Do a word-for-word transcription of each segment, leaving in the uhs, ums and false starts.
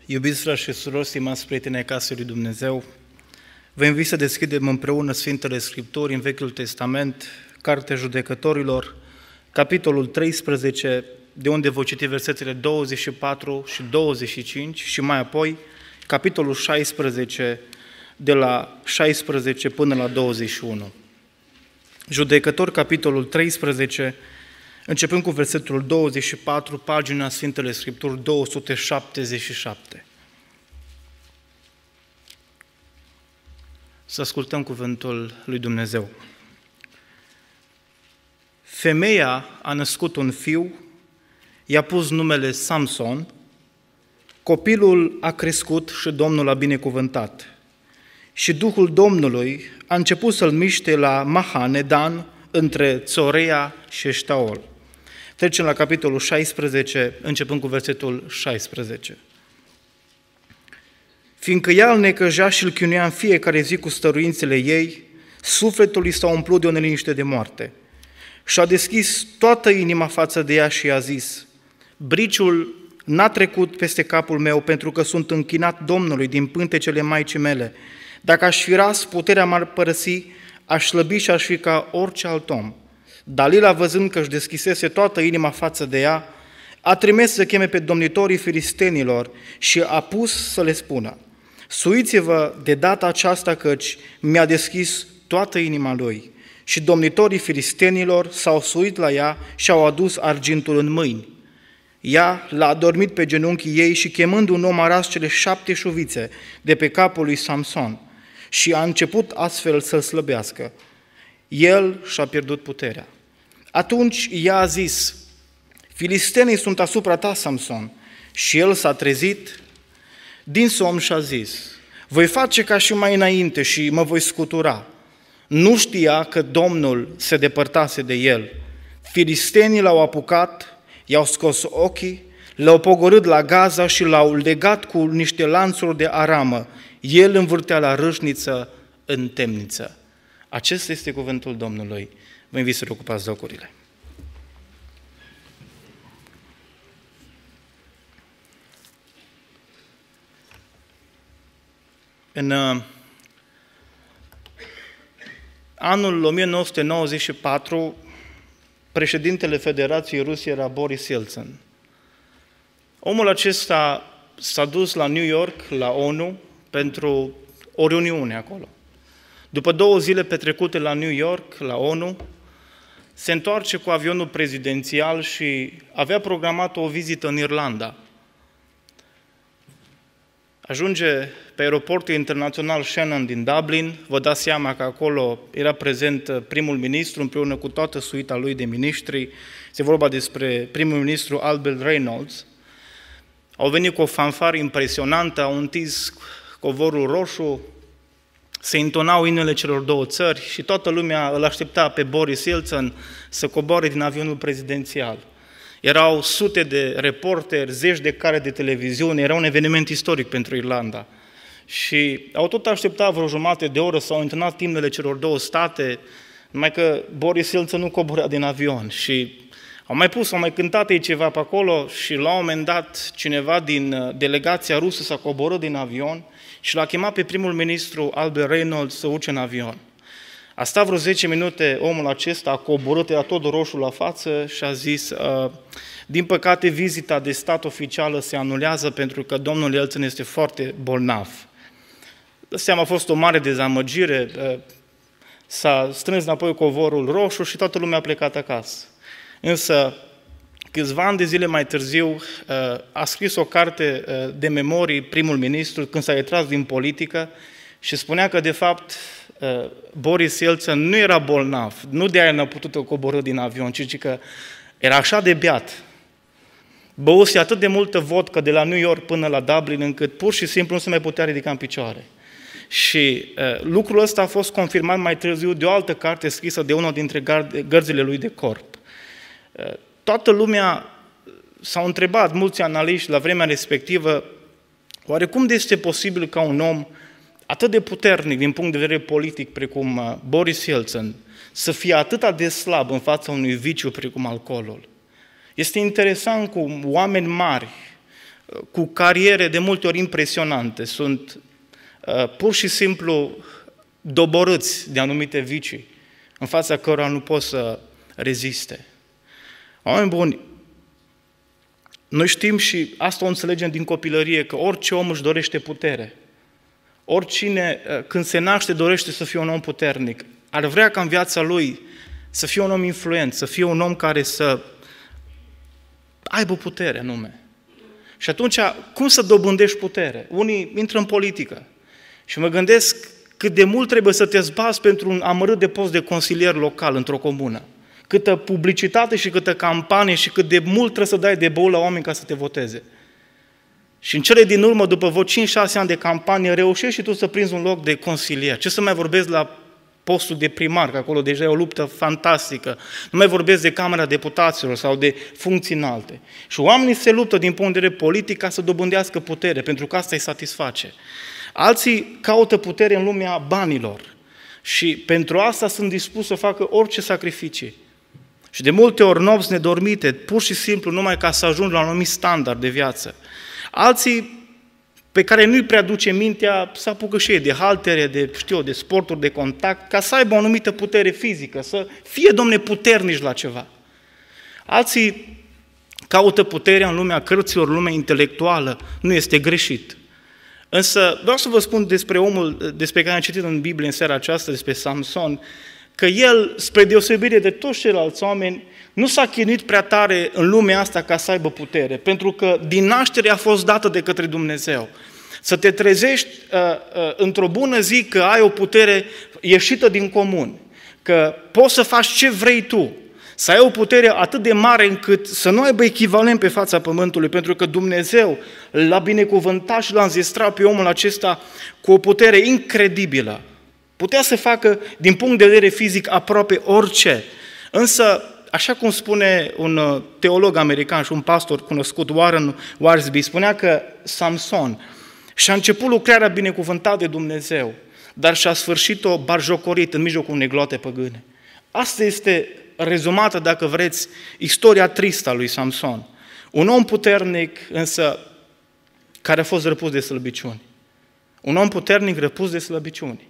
Iubiți frați și surori, stimați prieteni ai casei lui Dumnezeu, vă invit să deschidem împreună Sfintele Scripturi în Vechiul Testament, Cartea Judecătorilor, capitolul treisprezece, de unde voi citi versetele douăzeci și patru și douăzeci și cinci și mai apoi capitolul șaisprezece, de la șaisprezece până la douăzeci și unu. Judecători, capitolul treisprezece, începând cu versetul douăzeci și patru, pagina Sfintele Scripturi două sute șaptezeci și șapte. Să ascultăm cuvântul lui Dumnezeu. Femeia a născut un fiu, i-a pus numele Samson, copilul a crescut și Domnul a binecuvântat. Și Duhul Domnului a început să-l miște la Mahane-Dan, între Țorea și Eștaol. Trecem la capitolul șaisprezece, începând cu versetul șaisprezece. Fiindcă ea îl necăjea și îl chinuia în fiecare zi cu stăruințele ei, sufletul i s-a umplut de o neliniște de moarte. Și-a deschis toată inima față de ea și i-a zis: briciul n-a trecut peste capul meu, pentru că sunt închinat Domnului din pântecele maicii mele. Dacă aș fi ras, puterea m-ar părăsi, aș slăbi și aș fi ca orice alt om. Dalila, văzând că își deschisese toată inima față de ea, a trimis să cheme pe domnitorii filistenilor și a pus să le spună: suiți-vă de data aceasta, căci mi-a deschis toată inima lui. Și domnitorii filistenilor s-au suit la ea și au adus argintul în mâini. Ea l-a adormit pe genunchii ei și, chemând un om, a ras cele șapte șuvițe de pe capul lui Samson și a început astfel să-l slăbească. El și-a pierdut puterea. Atunci ea a zis: filistenii sunt asupra ta, Samson. Și el s-a trezit din somn și a zis: voi face ca și mai înainte și mă voi scutura. Nu știa că Domnul se depărtase de el. Filistenii l-au apucat, i-au scos ochii, l-au pogorât la Gaza și l-au legat cu niște lanțuri de aramă. El învârtea la râșniță în temniță. Acesta este cuvântul Domnului. Vă invit să ocupați locurile. În uh, anul o mie nouă sute nouăzeci și patru, președintele Federației Ruse era Boris Yeltsin. Omul acesta s-a dus la New York, la ONU, pentru o reuniune acolo. După două zile petrecute la New York, la ONU, se întoarce cu avionul prezidențial și avea programat o vizită în Irlanda. Ajunge pe aeroportul internațional Shannon din Dublin, vă dați seama că acolo era prezent primul ministru împreună cu toată suita lui de miniștri, se vorba despre primul ministru Albert Reynolds. Au venit cu o fanfară impresionantă, au întins covorul roșu, se intonau imnele celor două țări și toată lumea îl aștepta pe Boris Yeltsin să coboare din avionul prezidențial. Erau sute de reporteri, zeci de care de televiziune, era un eveniment istoric pentru Irlanda. Și au tot așteptat vreo jumătate de oră, s-au intonat imnele celor două state, numai că Boris Yeltsin nu coborea din avion. Și au mai pus, au mai cântat ei ceva pe acolo și la un moment dat cineva din delegația rusă s-a coborât din avion și l-a chemat pe primul ministru Albert Reynolds să urce în avion. A stat vreo zece minute, omul acesta a coborât, era tot roșu la față și a zis: din păcate, vizita de stat oficială se anulează pentru că domnul Yeltsin este foarte bolnav. De seama, a fost o mare dezamăgire, s-a strâns înapoi covorul roșu și toată lumea a plecat acasă. Însă, câțiva ani de zile mai târziu, a scris o carte de memorii primul ministru când s-a retras din politică și spunea că, de fapt, Boris Yeltsin nu era bolnav, nu de aia n-a putut coborî din avion, ci că era așa de beat. Băuse atât de multă vodcă de la New York până la Dublin, încât pur și simplu nu se mai putea ridica în picioare. Și uh, lucrul ăsta a fost confirmat mai târziu de o altă carte scrisă de unul dintre gărzile lui de corp. Uh, toată lumea s-au întrebat, mulți analiști la vremea respectivă, oare cum este posibil ca un om atât de puternic din punct de vedere politic precum Boris Yeltsin să fie atât de slab în fața unui viciu precum alcoolul? Este interesant cum oameni mari cu cariere de multe ori impresionante, sunt uh, pur și simplu doborâți de anumite vicii, în fața cărora nu pot să reziste. Oameni buni, noi știm și asta o înțelegem din copilărie, că orice om își dorește putere. Oricine, când se naște, dorește să fie un om puternic. Ar vrea ca în viața lui să fie un om influent, să fie un om care să aibă putere anume. Și atunci, cum să dobândești putere? Unii intră în politică și mă gândesc cât de mult trebuie să te zbați pentru un amărât de post de consilier local într-o comună. Câtă publicitate și câtă campanie și cât de mult trebuie să dai de băul la oameni ca să te voteze. Și în cele din urmă, după vreo cinci șase ani de campanie, reușești și tu să prinzi un loc de consilier. Ce să mai vorbesc la postul de primar, că acolo deja e o luptă fantastică. Nu mai vorbesc de Camera Deputaților sau de funcții înalte. Și oamenii se luptă din punct de vedere politic ca să dobândească putere, pentru că asta îi satisface. Alții caută putere în lumea banilor și pentru asta sunt dispuși să facă orice sacrificii. Și de multe ori nopți nedormite, pur și simplu numai ca să ajungi la un anumit standard de viață. Alții pe care nu-i prea duce mintea, să apucă și ei de haltere, de, știu, de sporturi de contact, ca să aibă o anumită putere fizică, să fie, Domne, puternici la ceva. Alții caută puterea în lumea cărților, lumea intelectuală, nu este greșit. Însă vreau să vă spun despre omul despre care am citit în Biblie în seara aceasta, despre Samson, că el, spre deosebire de toți ceilalți oameni, nu s-a chinuit prea tare în lumea asta ca să aibă putere, pentru că din naștere a fost dată de către Dumnezeu. Să te trezești uh, uh, într-o bună zi că ai o putere ieșită din comun, că poți să faci ce vrei tu, să ai o putere atât de mare încât să nu aibă echivalent pe fața pământului, pentru că Dumnezeu l-a binecuvântat și l-a înzestrat pe omul acesta cu o putere incredibilă. Putea să facă, din punct de vedere fizic, aproape orice. Însă, așa cum spune un teolog american și un pastor cunoscut, Warren Wiersbe, spunea că Samson și-a început lucrarea binecuvântată de Dumnezeu, dar și-a sfârșit-o batjocorit în mijlocul unei gloate păgâne. Asta este rezumată, dacă vreți, istoria tristă a lui Samson. Un om puternic, însă, care a fost răpus de slăbiciuni. Un om puternic răpus de slăbiciuni.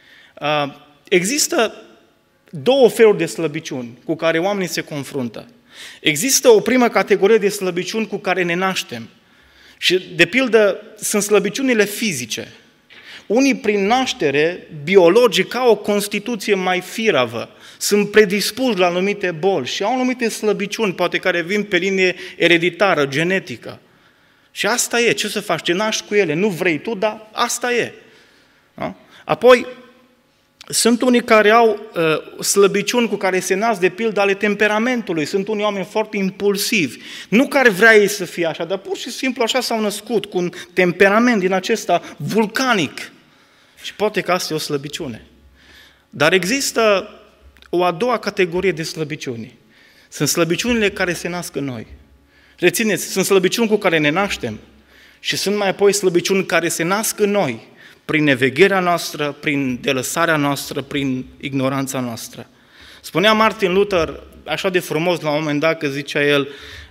Există două feluri de slăbiciuni cu care oamenii se confruntă. Există o primă categorie de slăbiciuni cu care ne naștem. Și, de pildă, sunt slăbiciunile fizice. Unii, prin naștere, biologic, au o constituție mai firavă. Sunt predispuși la anumite boli și au anumite slăbiciuni, poate care vin pe linie ereditară, genetică. Și asta e. Ce să faci? Te naști cu ele. Nu vrei tu, dar asta e. Da? Apoi, sunt unii care au uh, slăbiciuni cu care se nasc, de pildă, ale temperamentului. Sunt unii oameni foarte impulsivi. Nu care vrea ei să fie așa, dar pur și simplu așa s-au născut, cu un temperament din acesta vulcanic. Și poate că asta e o slăbiciune. Dar există o a doua categorie de slăbiciuni. Sunt slăbiciunile care se nasc în noi. Rețineți, sunt slăbiciuni cu care ne naștem și sunt mai apoi slăbiciuni care se nasc în noi, prin nevegherea noastră, prin delăsarea noastră, prin ignoranța noastră. Spunea Martin Luther, așa de frumos la un moment dat, că zicea el,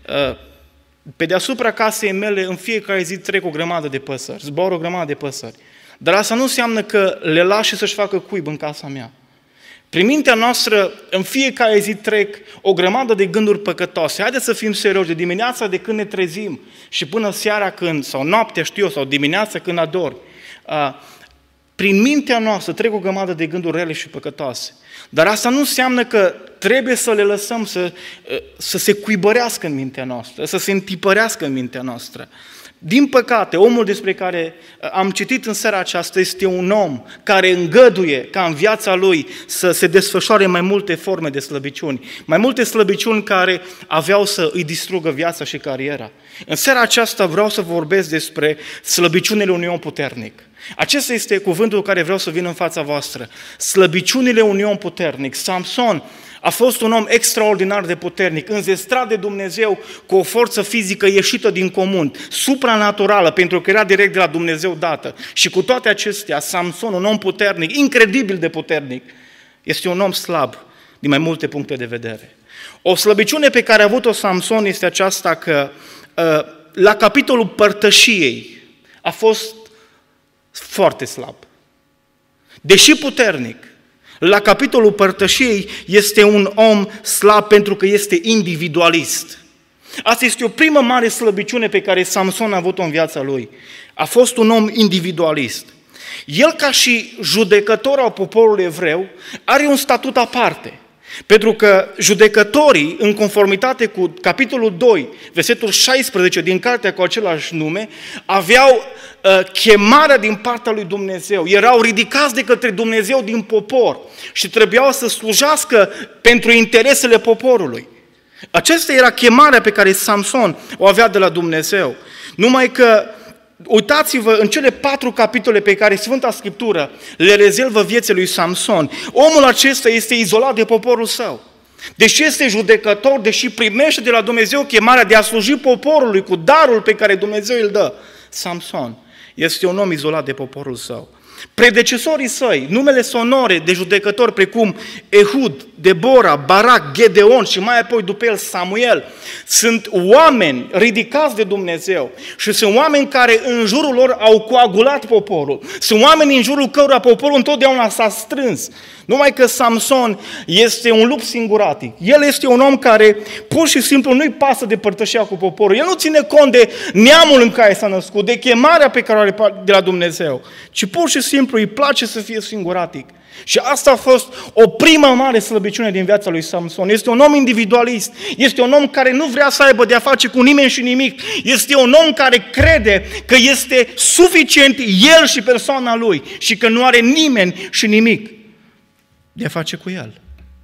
pe deasupra casei mele în fiecare zi trec o grămadă de păsări, zboară o grămadă de păsări. Dar asta nu înseamnă că le las și să-și facă cuib în casa mea. Prin mintea noastră, în fiecare zi trec o grămadă de gânduri păcătoase. Haideți să fim serioși, de dimineața de când ne trezim și până seara când, sau noaptea știu eu, sau dimineața când adormi, prin mintea noastră trec o grămadă de gânduri rele și păcătoase. Dar asta nu înseamnă că trebuie să le lăsăm să, să se cuibărească în mintea noastră, să se întipărească în mintea noastră. Din păcate, omul despre care am citit în seara aceasta este un om care îngăduie ca în viața lui să se desfășoare mai multe forme de slăbiciuni, mai multe slăbiciuni care aveau să îi distrugă viața și cariera. În seara aceasta vreau să vorbesc despre slăbiciunile unui om puternic. Acesta este cuvântul care vreau să vin în fața voastră. Slăbiciunile unui om puternic. Samson a fost un om extraordinar de puternic, înzestrat de Dumnezeu cu o forță fizică ieșită din comun, supranaturală, pentru că era direct de la Dumnezeu dată. Și cu toate acestea, Samson, un om puternic, incredibil de puternic, este un om slab din mai multe puncte de vedere. O slăbiciune pe care a avut-o Samson este aceasta că uh, la capitolul părtășiei a fost foarte slab. Deși puternic, la capitolul părtășiei este un om slab pentru că este individualist. Asta este o primă mare slăbiciune pe care Samson a avut-o în viața lui. A fost un om individualist. El, ca și judecător al poporului evreu, are un statut aparte. Pentru că judecătorii, în conformitate cu capitolul doi, versetul șaisprezece din cartea cu același nume, aveau uh, chemarea din partea lui Dumnezeu. Erau ridicați de către Dumnezeu din popor și trebuiau să slujească pentru interesele poporului. Aceasta era chemarea pe care Samson o avea de la Dumnezeu. Numai că, uitați-vă, în cele patru capitole pe care Sfânta Scriptură le rezervă vieții lui Samson, omul acesta este izolat de poporul său. Deși este judecător, deși primește de la Dumnezeu chemarea de a sluji poporului cu darul pe care Dumnezeu îl dă, Samson este un om izolat de poporul său. Predecesorii săi, numele sonore de judecători precum Ehud, Debora, Barak, Gedeon și mai apoi după el Samuel, sunt oameni ridicați de Dumnezeu și sunt oameni care în jurul lor au coagulat poporul. Sunt oameni în jurul cărora poporul întotdeauna s-a strâns. Numai că Samson este un lup singuratic. El este un om care pur și simplu nu-i pasă de părtășia cu poporul. El nu ține cont de neamul în care s-a născut, de chemarea pe care o are de la Dumnezeu, ci pur și simplu îi place să fie singuratic. Și asta a fost o primă mare slăbiciune din viața lui Samson. Este un om individualist, este un om care nu vrea să aibă de-a face cu nimeni și nimic, este un om care crede că este suficient el și persoana lui și că nu are nimeni și nimic de a face cu el.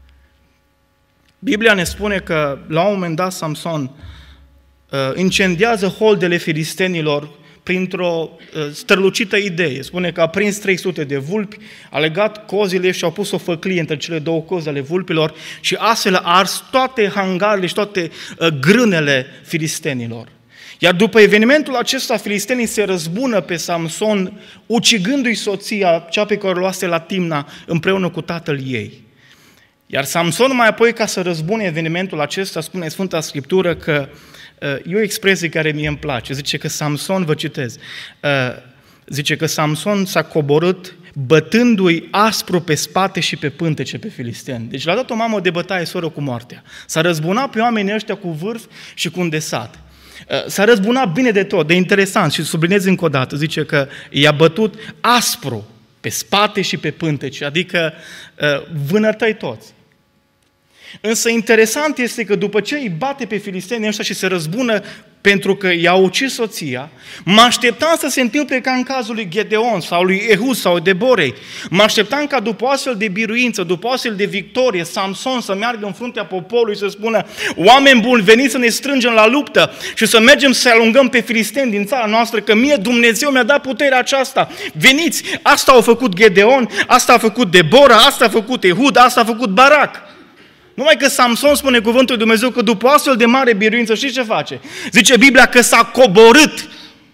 Biblia ne spune că la un moment dat Samson uh, incendiază holdele filistenilor printr-o uh, strălucită idee. Spune că a prins trei sute de vulpi, a legat cozile și a pus o făclie între cele două cozi ale vulpilor și astfel a ars toate hangarele și toate uh, grânele filistenilor. Iar după evenimentul acesta, filistenii se răzbună pe Samson, ucigându-i soția, cea pe care o luase la Timna, împreună cu tatăl ei. Iar Samson mai apoi, ca să răzbune evenimentul acesta, spune Sfânta Scriptură că, e o expresie care mie îmi place, zice că Samson, vă citez, zice că Samson s-a coborât bătându-i aspru pe spate și pe pântece pe filisteni. Deci l-a dat o mamă de bătaie soră cu moartea. S-a răzbunat pe oamenii ăștia cu vârf și cu îndesat. S-a răzbunat bine de tot, de interesant și subliniez încă o dată, zice că i-a bătut aspru pe spate și pe pântece, adică vânătăi toți. Însă interesant este că după ce îi bate pe filistenii ăștia și se răzbună pentru că i-a ucis soția, mă așteptam să se întâmple ca în cazul lui Gedeon sau lui Ehud sau Deborei. Mă așteptam ca după o astfel de biruință, după o astfel de victorie, Samson să meargă în fruntea poporului și să spună: oameni buni, veniți să ne strângem la luptă și să mergem să alungăm pe filisteni din țara noastră, că mie Dumnezeu mi-a dat puterea aceasta. Veniți! Asta a făcut Gedeon, asta a făcut Debora, asta a făcut Ehud, asta a făcut Barak. Numai că Samson, spune cuvântul lui Dumnezeu, că după astfel de mare biruință, știți ce face? Zice Biblia că s-a coborât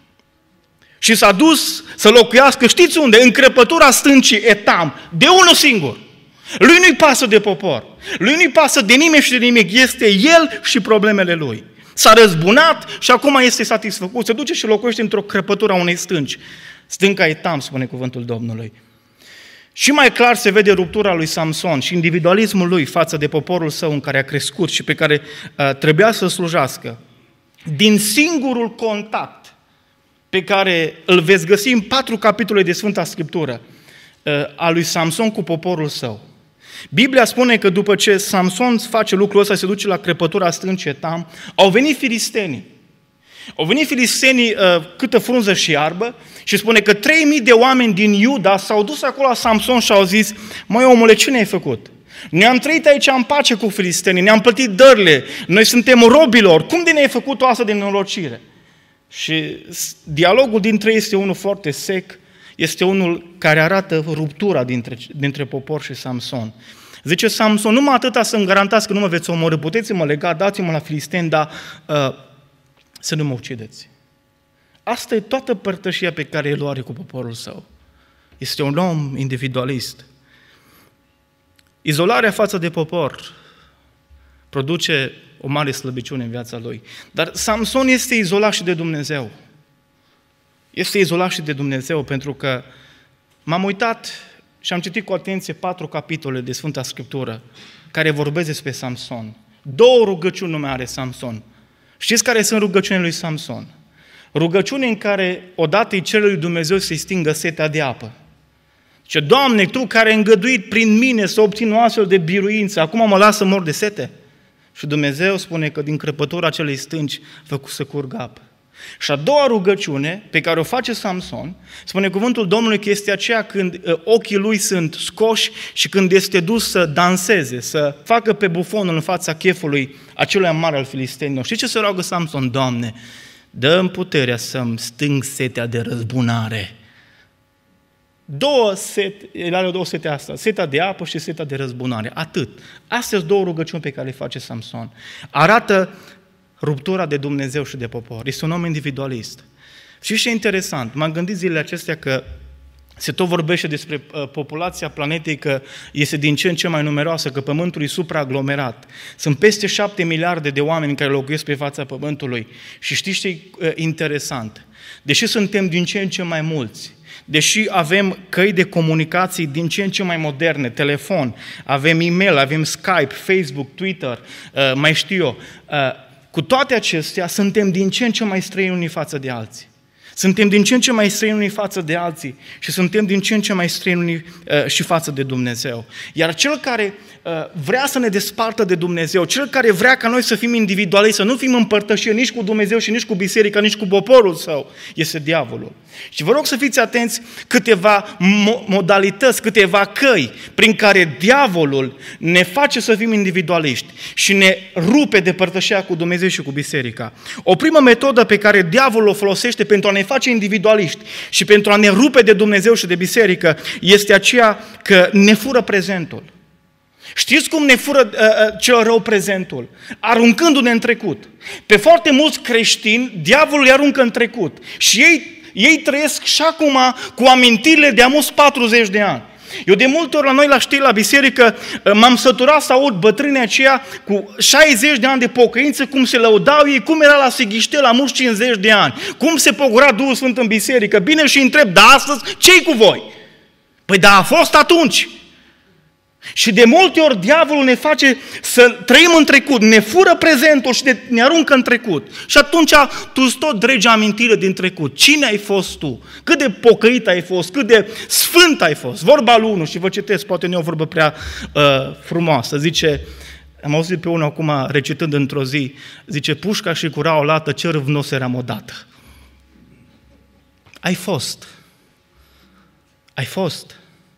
și s-a dus să locuiască, știți unde? În crăpătura stâncii Etam, de unul singur. Lui nu-i pasă de popor, lui nu-i pasă de nimeni și de nimic, este el și problemele lui. S-a răzbunat și acum este satisfăcut, se duce și locuiește într-o crăpătură a unei stânci. Stânca Etam, spune cuvântul Domnului. Și mai clar se vede ruptura lui Samson și individualismul lui față de poporul său în care a crescut și pe care uh, trebuia să slujească. Din singurul contact pe care îl veți găsi în patru capitole de Sfânta Scriptură uh, a lui Samson cu poporul său. Biblia spune că după ce Samson face lucrul ăsta, se duce la crăpătura stâncii Etam, au venit filistenii. Au venit filistenii uh, câtă frunză și iarbă și spune că trei mii de oameni din Iuda s-au dus acolo la Samson și au zis: măi omule, ce ne-ai făcut? Ne-am trăit aici în pace cu filistenii, ne-am plătit dările, noi suntem robilor, cum de ne-ai făcut o astfel de nenorocire? Și dialogul dintre ei este unul foarte sec, este unul care arată ruptura dintre, dintre popor și Samson. Zice Samson: numai atâta să-mi garantați că nu mă veți omorî, puteți-mă lega, dați-mă la filisteni, dar uh, să nu mă ucideți. Asta e toată părtășia pe care el o are cu poporul său. Este un om individualist. Izolarea față de popor produce o mare slăbiciune în viața lui. Dar Samson este izolat și de Dumnezeu. Este izolat și de Dumnezeu pentru că m-am uitat și am citit cu atenție patru capitole de Sfânta Scriptură care vorbesc despre Samson. Două rugăciuni nume are Samson. Știți care sunt rugăciunile lui Samson? Rugăciune în care odată îi cere lui Dumnezeu să-i stingă setea de apă. Zice, Doamne, Tu care ai îngăduit prin mine să obțin o astfel de biruință, acum mă lasă mor de sete? Și Dumnezeu spune că din crăpătura acelei stânci făcut să curgă apă. Și a doua rugăciune pe care o face Samson, spune cuvântul Domnului că este aceea când ochii lui sunt scoși și când este dus să danseze, să facă pe bufonul în fața chefului acelui mare al filistenilor. Știți ce se roagă Samson? Doamne, dă-mi puterea să-mi stâng setea de răzbunare. Două sete, el are două sete astea, seta de apă și seta de răzbunare, atât. Astea sunt două rugăciuni pe care le face Samson. Arată ruptura de Dumnezeu și de popor. Este un om individualist. Și ce e interesant, m-am gândit zilele acestea că se tot vorbește despre uh, populația planetei, că este din ce în ce mai numeroasă, că Pământul e supraaglomerat. Sunt peste șapte miliarde de oameni care locuiesc pe fața Pământului. Și știți ce e uh, interesant? Deși suntem din ce în ce mai mulți, deși avem căi de comunicații din ce în ce mai moderne, telefon, avem e-mail, avem Skype, Facebook, Twitter, uh, mai știu eu, uh, cu toate acestea, suntem din ce în ce mai străini unii față de alții. Suntem din ce în ce mai străini unii față de alții și suntem din ce în ce mai străini unii uh, și față de Dumnezeu. Iar cel care uh, vrea să ne despartă de Dumnezeu, cel care vrea ca noi să fim individuali, să nu fim împărtășiri nici cu Dumnezeu și nici cu biserica, nici cu poporul său, este diavolul. Și vă rog să fiți atenți câteva modalități, câteva căi prin care diavolul ne face să fim individualiști și ne rupe de părtășia cu Dumnezeu și cu biserica. O primă metodă pe care diavolul o folosește pentru a ne face individualiști și pentru a ne rupe de Dumnezeu și de biserică este aceea că ne fură prezentul. Știți cum ne fură uh, cel rău prezentul? Aruncându-ne în trecut. Pe foarte mulți creștini, diavolul îi aruncă în trecut și ei Ei trăiesc și acum cu amintirile de amus patruzeci de ani. Eu de multe ori la noi la știri, la biserică, m-am săturat să aud bătrânii aceia cu șaizeci de ani de pocăință, cum se lăudau ei, cum era la Sighiștel la mulți cincizeci de ani, cum se pogora Duhul Sfânt în biserică. Bine, și întreb, dar astăzi ce-i cu voi? Păi da, a fost atunci. Și de multe ori diavolul ne face să trăim în trecut, ne fură prezentul și ne aruncă în trecut. Și atunci tu îți tot dregi amintire din trecut. Cine ai fost tu? Cât de pocăit ai fost? Cât de sfânt ai fost? Vorba lui unu, și vă citesc, poate nu e o vorbă prea uh, frumoasă, zice, am auzit pe unul acum recitând într-o zi, zice, pușca și cura o lată, ce râvnos eram odată. Ai fost. Ai fost.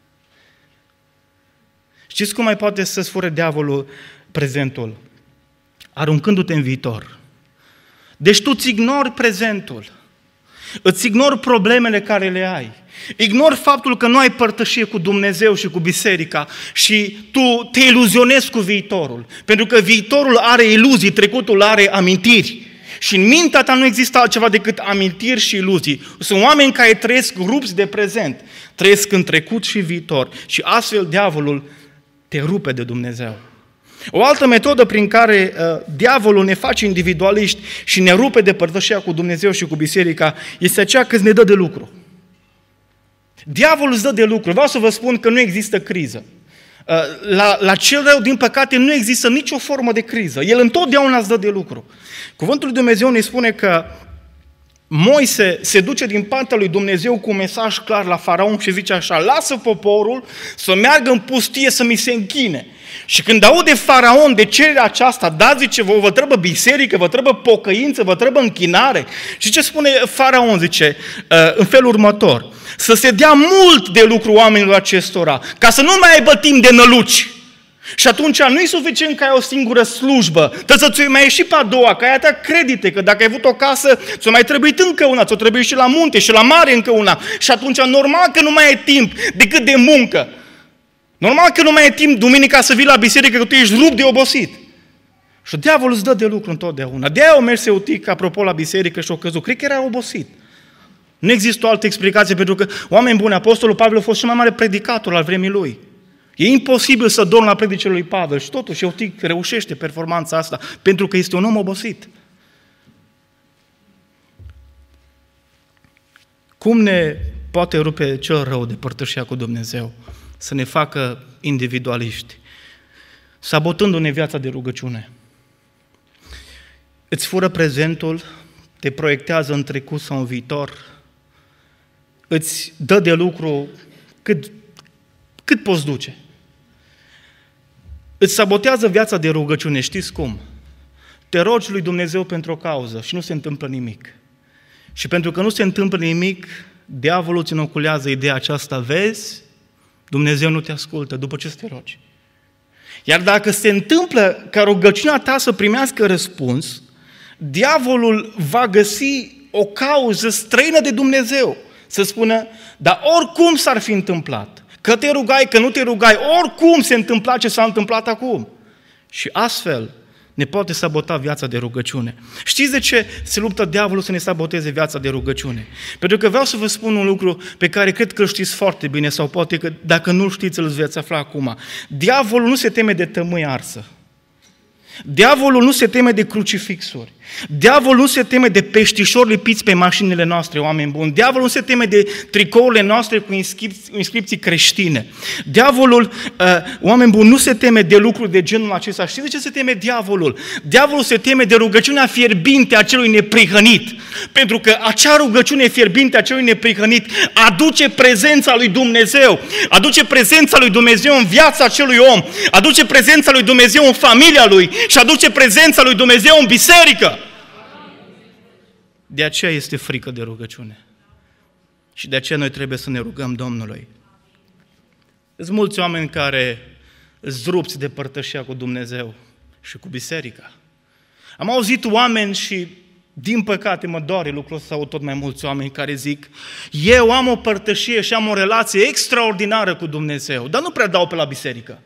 Știți cum mai poate să-ți fure diavolul prezentul? Aruncându-te în viitor. Deci tu îți ignori prezentul, îți ignori problemele care le ai, ignori faptul că nu ai părtășie cu Dumnezeu și cu biserica și tu te iluzionezi cu viitorul, pentru că viitorul are iluzii, trecutul are amintiri. Și în mintea ta nu există altceva decât amintiri și iluzii. Sunt oameni care trăiesc rupți de prezent, trăiesc în trecut și viitor și astfel diavolul te rupe de Dumnezeu. O altă metodă prin care uh, diavolul ne face individualiști și ne rupe de părtășia cu Dumnezeu și cu biserica este aceea că ne dă de lucru. Diavolul îți dă de lucru. Vreau să vă spun că nu există criză. Uh, la, la cel rău, din păcate, nu există nicio formă de criză. El întotdeauna îți dă de lucru. Cuvântul lui Dumnezeu ne spune că Moise se duce din partea lui Dumnezeu cu un mesaj clar la faraon și zice așa, lasă poporul să meargă în pustie să mi se închine. Și când aude faraon de cererea aceasta, da, zice, vă, vă trebuie biserică, vă trebuie pocăință, vă trebuie închinare. Și ce spune faraon, zice, în felul următor, să se dea mult de lucru oamenilor acestora, ca să nu mai aibă timp de năluci. Și atunci nu e suficient că ai o singură slujbă, trebuie să ți-o mai ieși pe a doua, că ai atâtea credite, că dacă ai avut o casă, ți-o mai trebuit încă una, ți-o trebuie și la munte și la mare încă una. Și atunci normal că nu mai ai timp decât de muncă. Normal că nu mai ai timp duminica să vii la biserică, că tu ești rupt de obosit. Și diavolul îți dă de lucru întotdeauna. De-aia o mers Eutic, apropo, la biserică și o căzut. Cred că era obosit. Nu există o altă explicație, pentru că, oameni buni, Apostolul Pavel a fost cel mai mare predicator al vremii lui. E imposibil să dorm la predicile lui Pavel și totuși Eutic reușește performanța asta pentru că este un om obosit. Cum ne poate rupe cel rău de părtășia cu Dumnezeu? Să ne facă individualiști, sabotându-ne viața de rugăciune. Îți fură prezentul, te proiectează în trecut sau în viitor, îți dă de lucru cât, cât poți duce. Îți sabotează viața de rugăciune, știți cum? Te rogi lui Dumnezeu pentru o cauză și nu se întâmplă nimic. Și pentru că nu se întâmplă nimic, diavolul îți inoculează ideea aceasta, vezi, Dumnezeu nu te ascultă după ce să te rogi. Iar dacă se întâmplă ca rugăciunea ta să primească răspuns, diavolul va găsi o cauză străină de Dumnezeu, să spună, dar oricum s-ar fi întâmplat, că te rugai, că nu te rugai, oricum se întâmpla ce s-a întâmplat acum. Și astfel ne poate sabota viața de rugăciune. Știți de ce se luptă diavolul să ne saboteze viața de rugăciune? Pentru că vreau să vă spun un lucru pe care cred că îl știți foarte bine, sau poate că dacă nu-l știți, îl veți afla acum. Diavolul nu se teme de tămâie arsă. Diavolul nu se teme de crucifixuri. Diavolul nu se teme de peștișori lipiți pe mașinile noastre, oameni buni. Diavolul nu se teme de tricourile noastre cu inscripții, inscripții creștine. Diavolul, uh, oameni buni, nu se teme de lucruri de genul acesta. Știți de ce se teme diavolul? Diavolul se teme de rugăciunea fierbinte a celui neprihănit. Pentru că acea rugăciune fierbinte a celui neprihănit aduce prezența lui Dumnezeu. Aduce prezența lui Dumnezeu în viața acelui om. Aduce prezența lui Dumnezeu în familia lui. Și aduce prezența lui Dumnezeu în biserică. De aceea este frică de rugăciune. Și de aceea noi trebuie să ne rugăm Domnului. Sunt mulți oameni care îți rupți de părtășia cu Dumnezeu și cu biserica. Am auzit oameni și, din păcate, mă doare lucrul ăsta, au tot mai mulți oameni care zic, eu am o părtășie și am o relație extraordinară cu Dumnezeu, dar nu prea dau pe la biserică.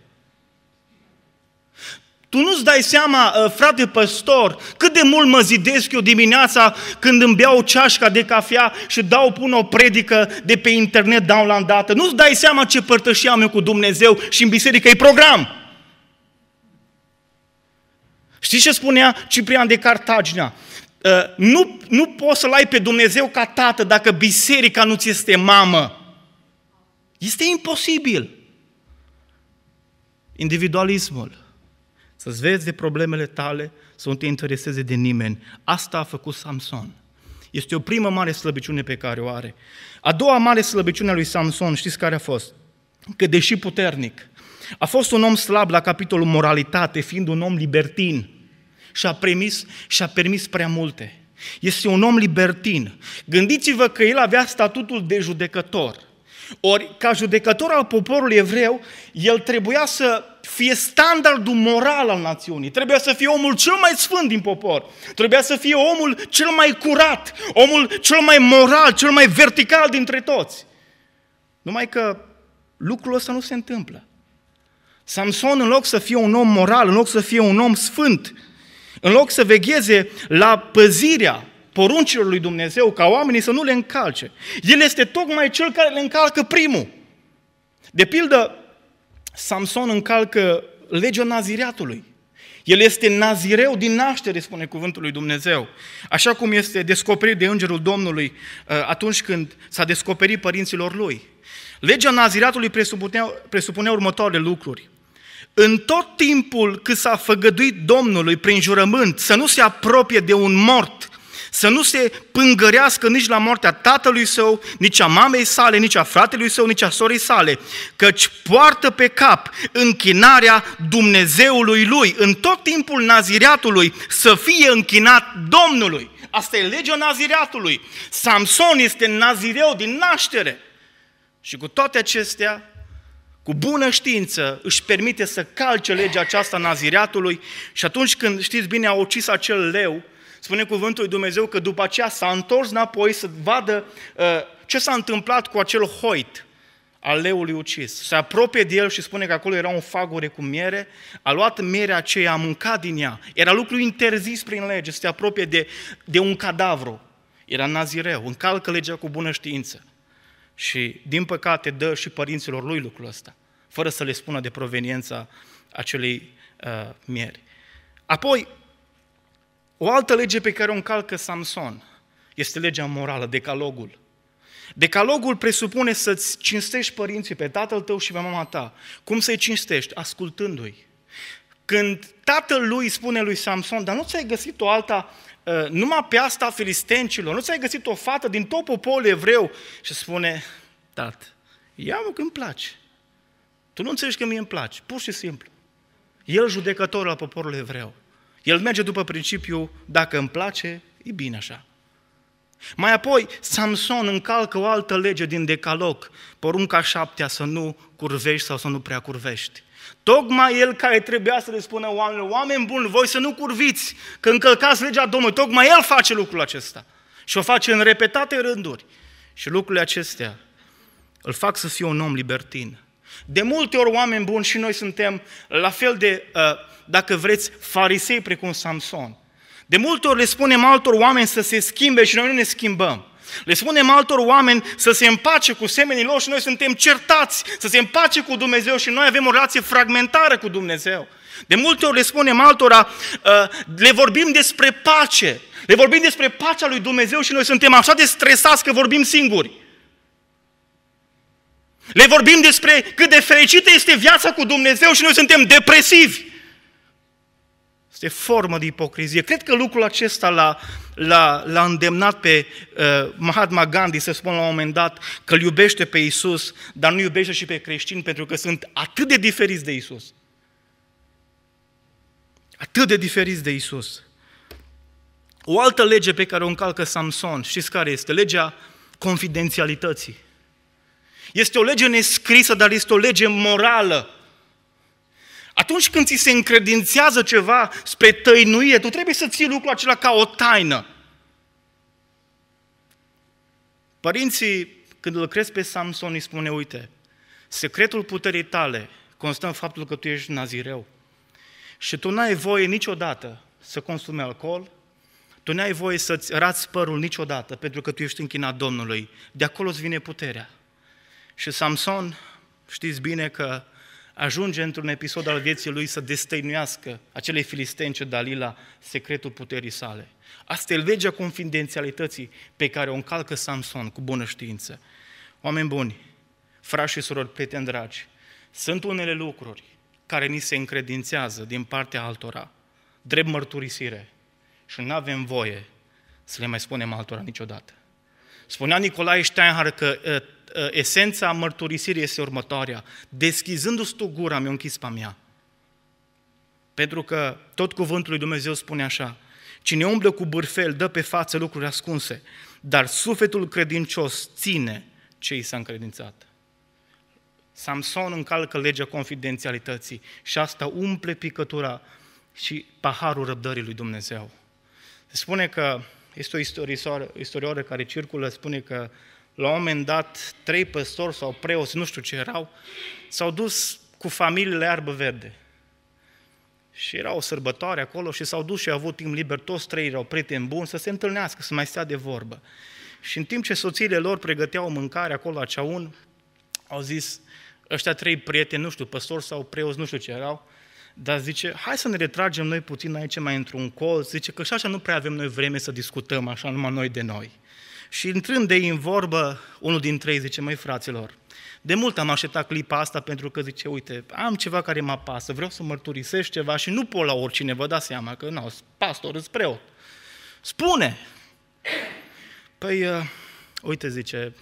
Tu nu-ți dai seama, frate păstor, cât de mult mă zidesc eu dimineața când îmi beau ceașca de cafea și dau, pun o predică de pe internet, dau la îndată. Nu-ți dai seama ce părtășie am eu cu Dumnezeu și în biserică e program. Știți ce spunea Ciprian de Cartagina? Nu, nu poți să-L ai pe Dumnezeu ca tată dacă biserica nu ți este mamă. Este imposibil. Individualismul. Să-ți vezi de problemele tale, să nu te intereseze de nimeni. Asta a făcut Samson. Este o primă mare slăbiciune pe care o are. A doua mare slăbiciune a lui Samson, știți care a fost? Că deși puternic, a fost un om slab la capitolul moralitate, fiind un om libertin și-a permis, și-a permis prea multe. Este un om libertin. Gândiți-vă că el avea statutul de judecător. Ori, ca judecător al poporului evreu, el trebuia să fie standardul moral al națiunii. Trebuia să fie omul cel mai sfânt din popor. Trebuia să fie omul cel mai curat, omul cel mai moral, cel mai vertical dintre toți. Numai că lucrul ăsta nu se întâmplă. Samson, în loc să fie un om moral, în loc să fie un om sfânt, în loc să vegheze la păzirea poruncilor lui Dumnezeu, ca oamenii să nu le încalce, el este tocmai cel care le încalcă primul. De pildă, Samson încalcă legea nazireatului. El este nazireu din naștere, spune cuvântul lui Dumnezeu. Așa cum este descoperit de îngerul Domnului atunci când s-a descoperit părinților lui. Legea nazireatului presupunea, presupunea următoarele lucruri. În tot timpul cât s-a făgăduit Domnului prin jurământ să nu se apropie de un mort, să nu se pângărească nici la moartea tatălui său, nici a mamei sale, nici a fratelui său, nici a sorii sale, căci poartă pe cap închinarea Dumnezeului lui. În tot timpul nazireatului să fie închinat Domnului. Asta e legea nazireatului. Samson este nazireu din naștere. Și cu toate acestea, cu bună știință, își permite să calce legea aceasta nazireatului și atunci când, știți bine, a ucis acel leu, spune cuvântul lui Dumnezeu că după aceea s-a întors înapoi să vadă uh, ce s-a întâmplat cu acel hoit al leului ucis. Se apropie de el și spune că acolo era un fagure cu miere, a luat mierea aceea, a mâncat din ea. Era lucru interzis prin lege, să te apropie de, de un cadavru. Era nazireu, încalcă legea cu bună știință. Și, din păcate, dă și părinților lui lucrul ăsta. fără să le spună de proveniența acelei uh, mieri. Apoi, o altă lege pe care o încalcă Samson este legea morală, decalogul. Decalogul presupune să-ți cinstești părinții, pe tatăl tău și pe mama ta. Cum să-i cinstești? Ascultându-i. Când tatăl lui spune lui Samson, dar nu ți-ai găsit o alta, uh, numai pe asta a filistencilor, nu ți-ai găsit o fată din tot poporul evreu? Și spune, tată, ia-mă că îmi place. Tu nu înțelegi că mie îmi place, pur și simplu. El judecător al poporului evreu. El merge după principiul, dacă îmi place, e bine așa. Mai apoi, Samson încalcă o altă lege din decalog, porunca șaptea, să nu curvești sau să nu prea curvești. Tocmai el care trebuia să le spună oamenilor, oameni buni, voi să nu curviți, că încălcați legea Domnului, tocmai el face lucrul acesta. Și o face în repetate rânduri. Și lucrurile acestea îl fac să fie un om libertin. De multe ori, oameni buni, și noi suntem la fel de, dacă vreți, farisei precum Samson. De multe ori le spunem altor oameni să se schimbe și noi nu ne schimbăm. Le spunem altor oameni să se împace cu semenii lor și noi suntem certați, să se împace cu Dumnezeu și noi avem o relație fragmentară cu Dumnezeu. De multe ori le spunem altora, le vorbim despre pace, le vorbim despre pacea lui Dumnezeu și noi suntem așa de stresați că vorbim singuri. Le vorbim despre cât de fericită este viața cu Dumnezeu și noi suntem depresivi. Este formă de ipocrizie. Cred că lucrul acesta l-a, l-a, l-a îndemnat pe uh, Mahatma Gandhi să spună la un moment dat că îl iubește pe Iisus, dar nu iubește și pe creștini pentru că sunt atât de diferiți de Iisus. Atât de diferiți de Iisus. O altă lege pe care o încalcă Samson, știți care este? Legea confidențialității. Este o lege nescrisă, dar este o lege morală. Atunci când ți se încredințează ceva spre tăinuire, tu trebuie să ții lucrul acela ca o taină. Părinții, când îl cresc pe Samson, îi spune, uite, secretul puterii tale constă în faptul că tu ești nazireu și tu n-ai voie niciodată să consumi alcool, tu n-ai voie să-ți rați părul niciodată, pentru că tu ești închinat Domnului. De acolo îți vine puterea. Și Samson, știți bine că ajunge într-un episod al vieții lui să destăinuiască acele filisteni ce Dalila secretul puterii sale. Asta e legea confidențialității pe care o încalcă Samson cu bună știință. Oameni buni, frați și surori, prieteni dragi, sunt unele lucruri care ni se încredințează din partea altora, drept mărturisire, și nu avem voie să le mai spunem altora niciodată. Spunea Nicolae Steinhardt că uh, esența mărturisirii este următoarea. Deschizându-ți tu gura, mi-o închis pe-a mea. Pentru că tot cuvântul lui Dumnezeu spune așa, cine umblă cu bârfel dă pe față lucruri ascunse, dar sufletul credincios ține ce i s-a încredințat. Samson încalcă legea confidențialității și asta umple picătura și paharul răbdării lui Dumnezeu. Se spune că este o istorioară care circulă, spune că la un moment dat trei păstori sau preoți, nu știu ce erau, s-au dus cu familiile iarbă verde. Și era o sărbătoare acolo și s-au dus și au avut timp liber, toți trei erau prieteni buni, să se întâlnească, să mai stea de vorbă. Și în timp ce soțiile lor pregăteau mâncare acolo la ceaun, au zis, ăștia trei prieteni, nu știu, păstori sau preoți, nu știu ce erau, dar zice, hai să ne retragem noi puțin aici mai într-un colț, zice că și așa nu prea avem noi vreme să discutăm așa numai noi de noi. Și intrând de ei în vorbă, unul dintre ei zice, măi fraților, de mult am așteptat clipa asta pentru că zice, uite, am ceva care mă apasă, vreau să mărturisesc ceva și nu pot la oricine, vă dați seama că nu, pastor, îți preot. Spune! Păi, uh, uite, zice,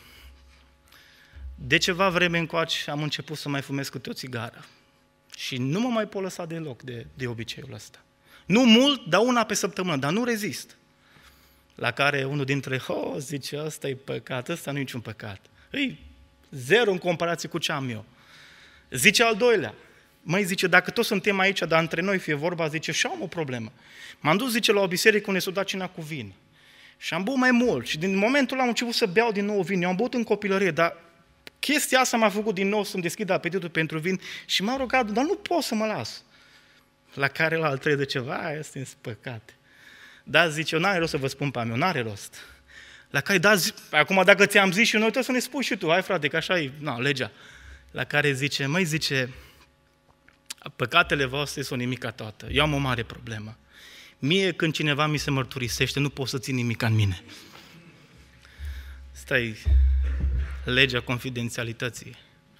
de ceva vreme încoace am început să mai fumez câte o țigară. Și nu mă mai pot lăsa deloc de, de obiceiul ăsta. Nu mult, dar una pe săptămână, dar nu rezist. La care unul dintre, oh, zice, ăsta e păcat, ăsta nu e niciun păcat. Îi zero în comparație cu ce am eu. Zice al doilea, măi, zice, dacă toți suntem aici, dar între noi fie vorba, zice, și am o problemă. M-am dus, zice, la o biserică unde s-o dat cina cu vin. Și am băut mai mult. Și din momentul ăla am început să beau din nou vin. Eu am băut în copilărie, dar chestia asta m-a făcut din nou să-mi deschid apetitul pentru vin și m-a rugat, dar nu pot să mă las. La care la al treilea zice, vai, ăsta e păcat. Da, zice, eu n-are rost să vă spun pe a meu, n-are rost. La care, da, zi, acum dacă ți-am zis și noi, trebuie să ne spui și tu, hai frate, că așa e, na, legea. la care zice, măi, zice, păcatele voastre sunt nimica toată, eu am o mare problemă. Mie când cineva mi se mărturisește, nu pot să țin nimic în mine. Stai, legea confidențialității.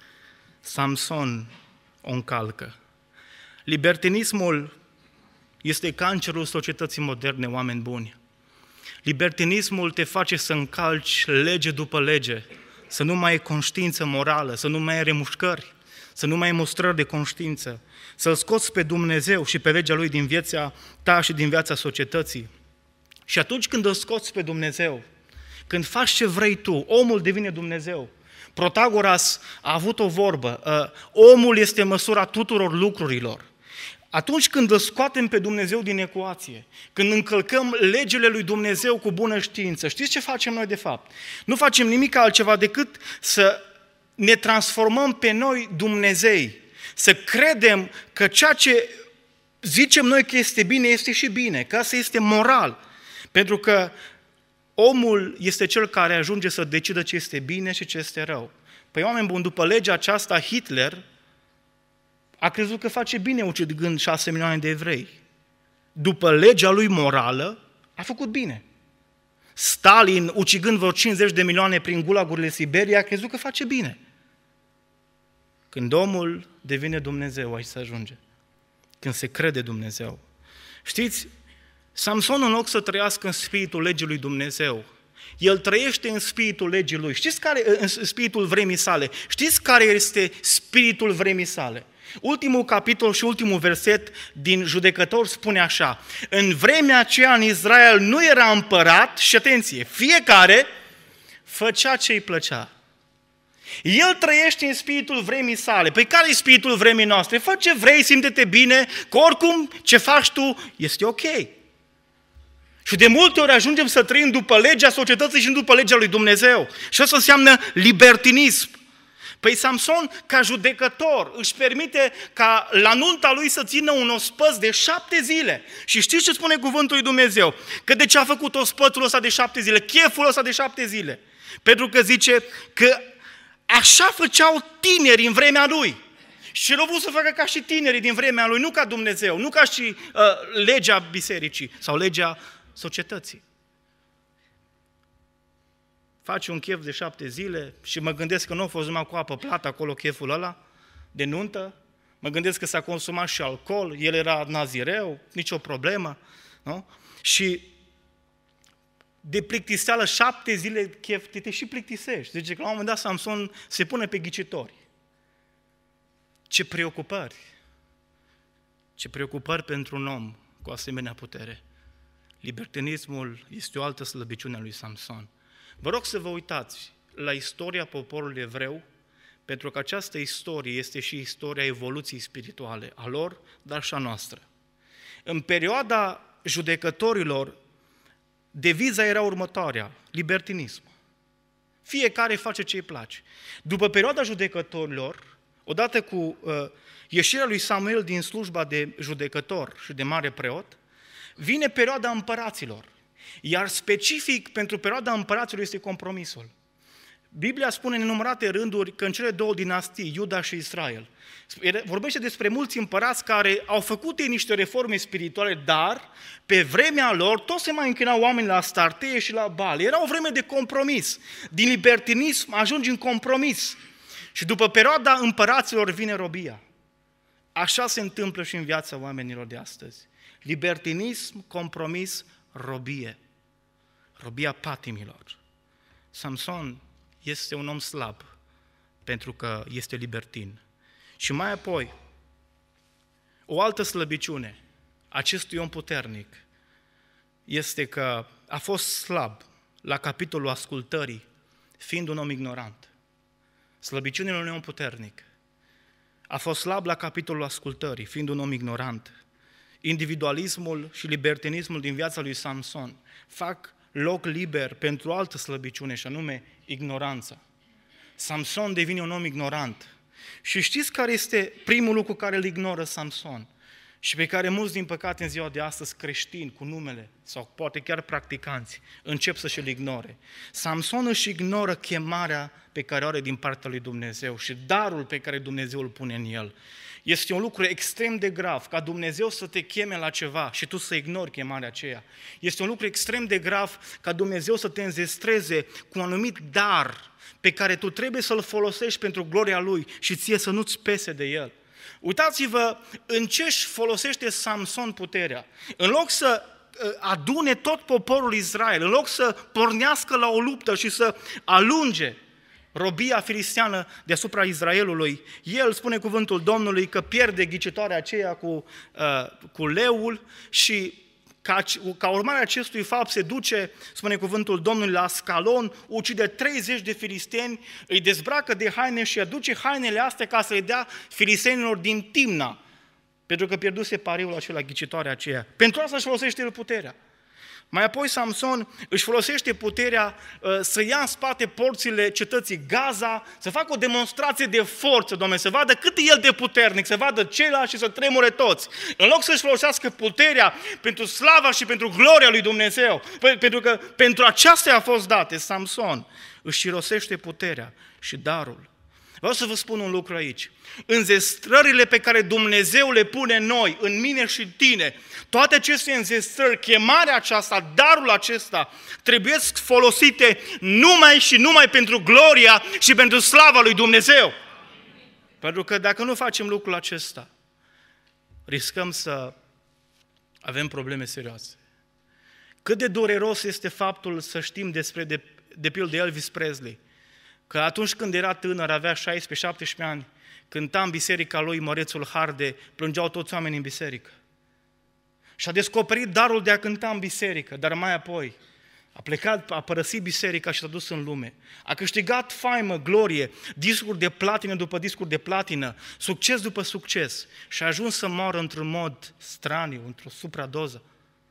Samson o încalcă. Libertinismul este cancerul societății moderne, oameni buni. Libertinismul te face să încalci lege după lege, să nu mai ai conștiință morală, să nu mai ai remușcări, să nu mai ai mostrări de conștiință, să-L scoți pe Dumnezeu și pe legea Lui din viața ta și din viața societății. Și atunci când îl scoți pe Dumnezeu, când faci ce vrei tu, omul devine Dumnezeu. Protagoras a avut o vorbă, omul este măsura tuturor lucrurilor. Atunci când îl scoatem pe Dumnezeu din ecuație, când încălcăm legile lui Dumnezeu cu bună știință, știți ce facem noi de fapt? Nu facem nimic altceva decât să ne transformăm pe noi Dumnezei, să credem că ceea ce zicem noi că este bine, este și bine, că asta este moral. Pentru că omul este cel care ajunge să decidă ce este bine și ce este rău. Păi oameni buni, după legea aceasta, Hitler a crezut că face bine ucigând șase milioane de evrei. După legea lui morală, a făcut bine. Stalin, ucigând vreo cincizeci de milioane prin gulagurile Siberia, a crezut că face bine. Când omul devine Dumnezeu, aici se ajunge. Când se crede Dumnezeu. Știți, Samson, în loc să trăiască în spiritul legii lui Dumnezeu, el trăiește în spiritul legii lui. Știți care, în spiritul vremii sale. Știți care este spiritul vremii sale? Ultimul capitol și ultimul verset din Judecători spune așa: în vremea aceea în Israel nu era împărat și, atenție, fiecare făcea ce îi plăcea. El trăiește în spiritul vremii sale. Păi care e spiritul vremii noastre? Fă ce vrei, simte-te bine, că oricum ce faci tu este ok. Și de multe ori ajungem să trăim după legea societății și nu după legea lui Dumnezeu. Și asta înseamnă libertinism. Păi Samson, ca judecător, își permite ca la nunta lui să țină un ospăț de șapte zile. Și știți ce spune cuvântul lui Dumnezeu? Că de ce a făcut ospățul ăsta de șapte zile, cheful ăsta de șapte zile? Pentru că zice că așa făceau tineri în vremea lui. Și el a vrut să facă ca și tinerii din vremea lui, nu ca Dumnezeu, nu ca și uh, legea bisericii sau legea societății. Face un chef de șapte zile și mă gândesc că nu a fost numai cu apă plată acolo cheful ăla de nuntă. Mă gândesc că s-a consumat și alcool, el era nazireu, nicio problemă. Nu? Și de plictiseală șapte zile chef, te și plictisești. Zice că la un moment dat Samson se pune pe ghicitori. Ce preocupări! Ce preocupări pentru un om cu asemenea putere. Libertinismul este o altă slăbiciune a lui Samson. Vă rog să vă uitați la istoria poporului evreu, pentru că această istorie este și istoria evoluției spirituale a lor, dar și a noastră. În perioada judecătorilor, deviza era următoarea: libertinism. Fiecare face ce îi place. După perioada judecătorilor, odată cu uh, ieșirea lui Samuel din slujba de judecător și de mare preot, vine perioada împăraților. Iar specific pentru perioada împăraților este compromisul. Biblia spune în nenumărate rânduri că în cele două dinastii, Iuda și Israel, vorbește despre mulți împărați care au făcut ei niște reforme spirituale, dar pe vremea lor toți se mai închinau oameni la Astartee și la Baal. Era o vreme de compromis. Din libertinism ajungi în compromis. Și după perioada împăraților vine robia. Așa se întâmplă și în viața oamenilor de astăzi. Libertinism, compromis, robie. Robia patimilor. Samson este un om slab pentru că este libertin. Și mai apoi, o altă slăbiciune acestui om puternic este că a fost slab la capitolul ascultării, fiind un om ignorant. Slăbiciunea unui om puternic. A fost slab la capitolul ascultării, fiind un om ignorant. Individualismul și libertinismul din viața lui Samson fac loc liber pentru o altă slăbiciune, și anume ignoranța. Samson devine un om ignorant. Și știți care este primul lucru care îl ignoră Samson? Și pe care mulți, din păcate, în ziua de astăzi, creștini cu numele, sau poate chiar practicanți, încep să și-l ignore. Samson își ignoră chemarea pe care o are din partea lui Dumnezeu și darul pe care Dumnezeu îl pune în el. Este un lucru extrem de grav ca Dumnezeu să te cheme la ceva și tu să ignori chemarea aceea. Este un lucru extrem de grav ca Dumnezeu să te înzestreze cu un anumit dar pe care tu trebuie să-l folosești pentru gloria Lui și ție să nu-ți pese de el. Uitați-vă în ce își folosește Samson puterea. În loc să adune tot poporul Israel, în loc să pornească la o luptă și să alunge robia filisteană deasupra Israelului, el spune cuvântul Domnului că pierde ghicitoarea aceea cu, uh, cu leul și ca, ca urmare a acestui fapt se duce, spune cuvântul Domnului, la Ascalon, ucide treizeci de filisteni, îi dezbracă de haine și aduce hainele astea ca să le dea filistenilor din Timna, pentru că pierduse pariul acela, ghicitoarea aceea. Pentru asta își folosește el puterea. Mai apoi Samson își folosește puterea uh, să ia în spate porțile cetății Gaza, să facă o demonstrație de forță, Doamne, să vadă cât e el de puternic, să vadă ceilalți și să tremure toți. În loc să-și folosească puterea pentru slava și pentru gloria lui Dumnezeu, pentru că pentru aceasta a fost date, Samson își irosește puterea și darul. Vreau să vă spun un lucru aici. Înzestrările pe care Dumnezeu le pune în noi, în mine și în tine, toate aceste înzestrări, chemarea aceasta, darul acesta, trebuie folosite numai și numai pentru gloria și pentru slava lui Dumnezeu. Pentru că dacă nu facem lucrul acesta, riscăm să avem probleme serioase. Cât de dureros este faptul să știm despre, de, de pildă, Elvis Presley, că atunci când era tânăr, avea șaisprezece șaptesprezece ani, cânta în biserica lui Mărețul Harde, plângeau toți oamenii în biserică. Și a descoperit darul de a cânta în biserică, dar mai apoi a plecat, a părăsit biserica și s-a dus în lume. A câștigat faimă, glorie, discuri de platină după discuri de platină, succes după succes și a ajuns să moară într-un mod straniu, într-o supradoză.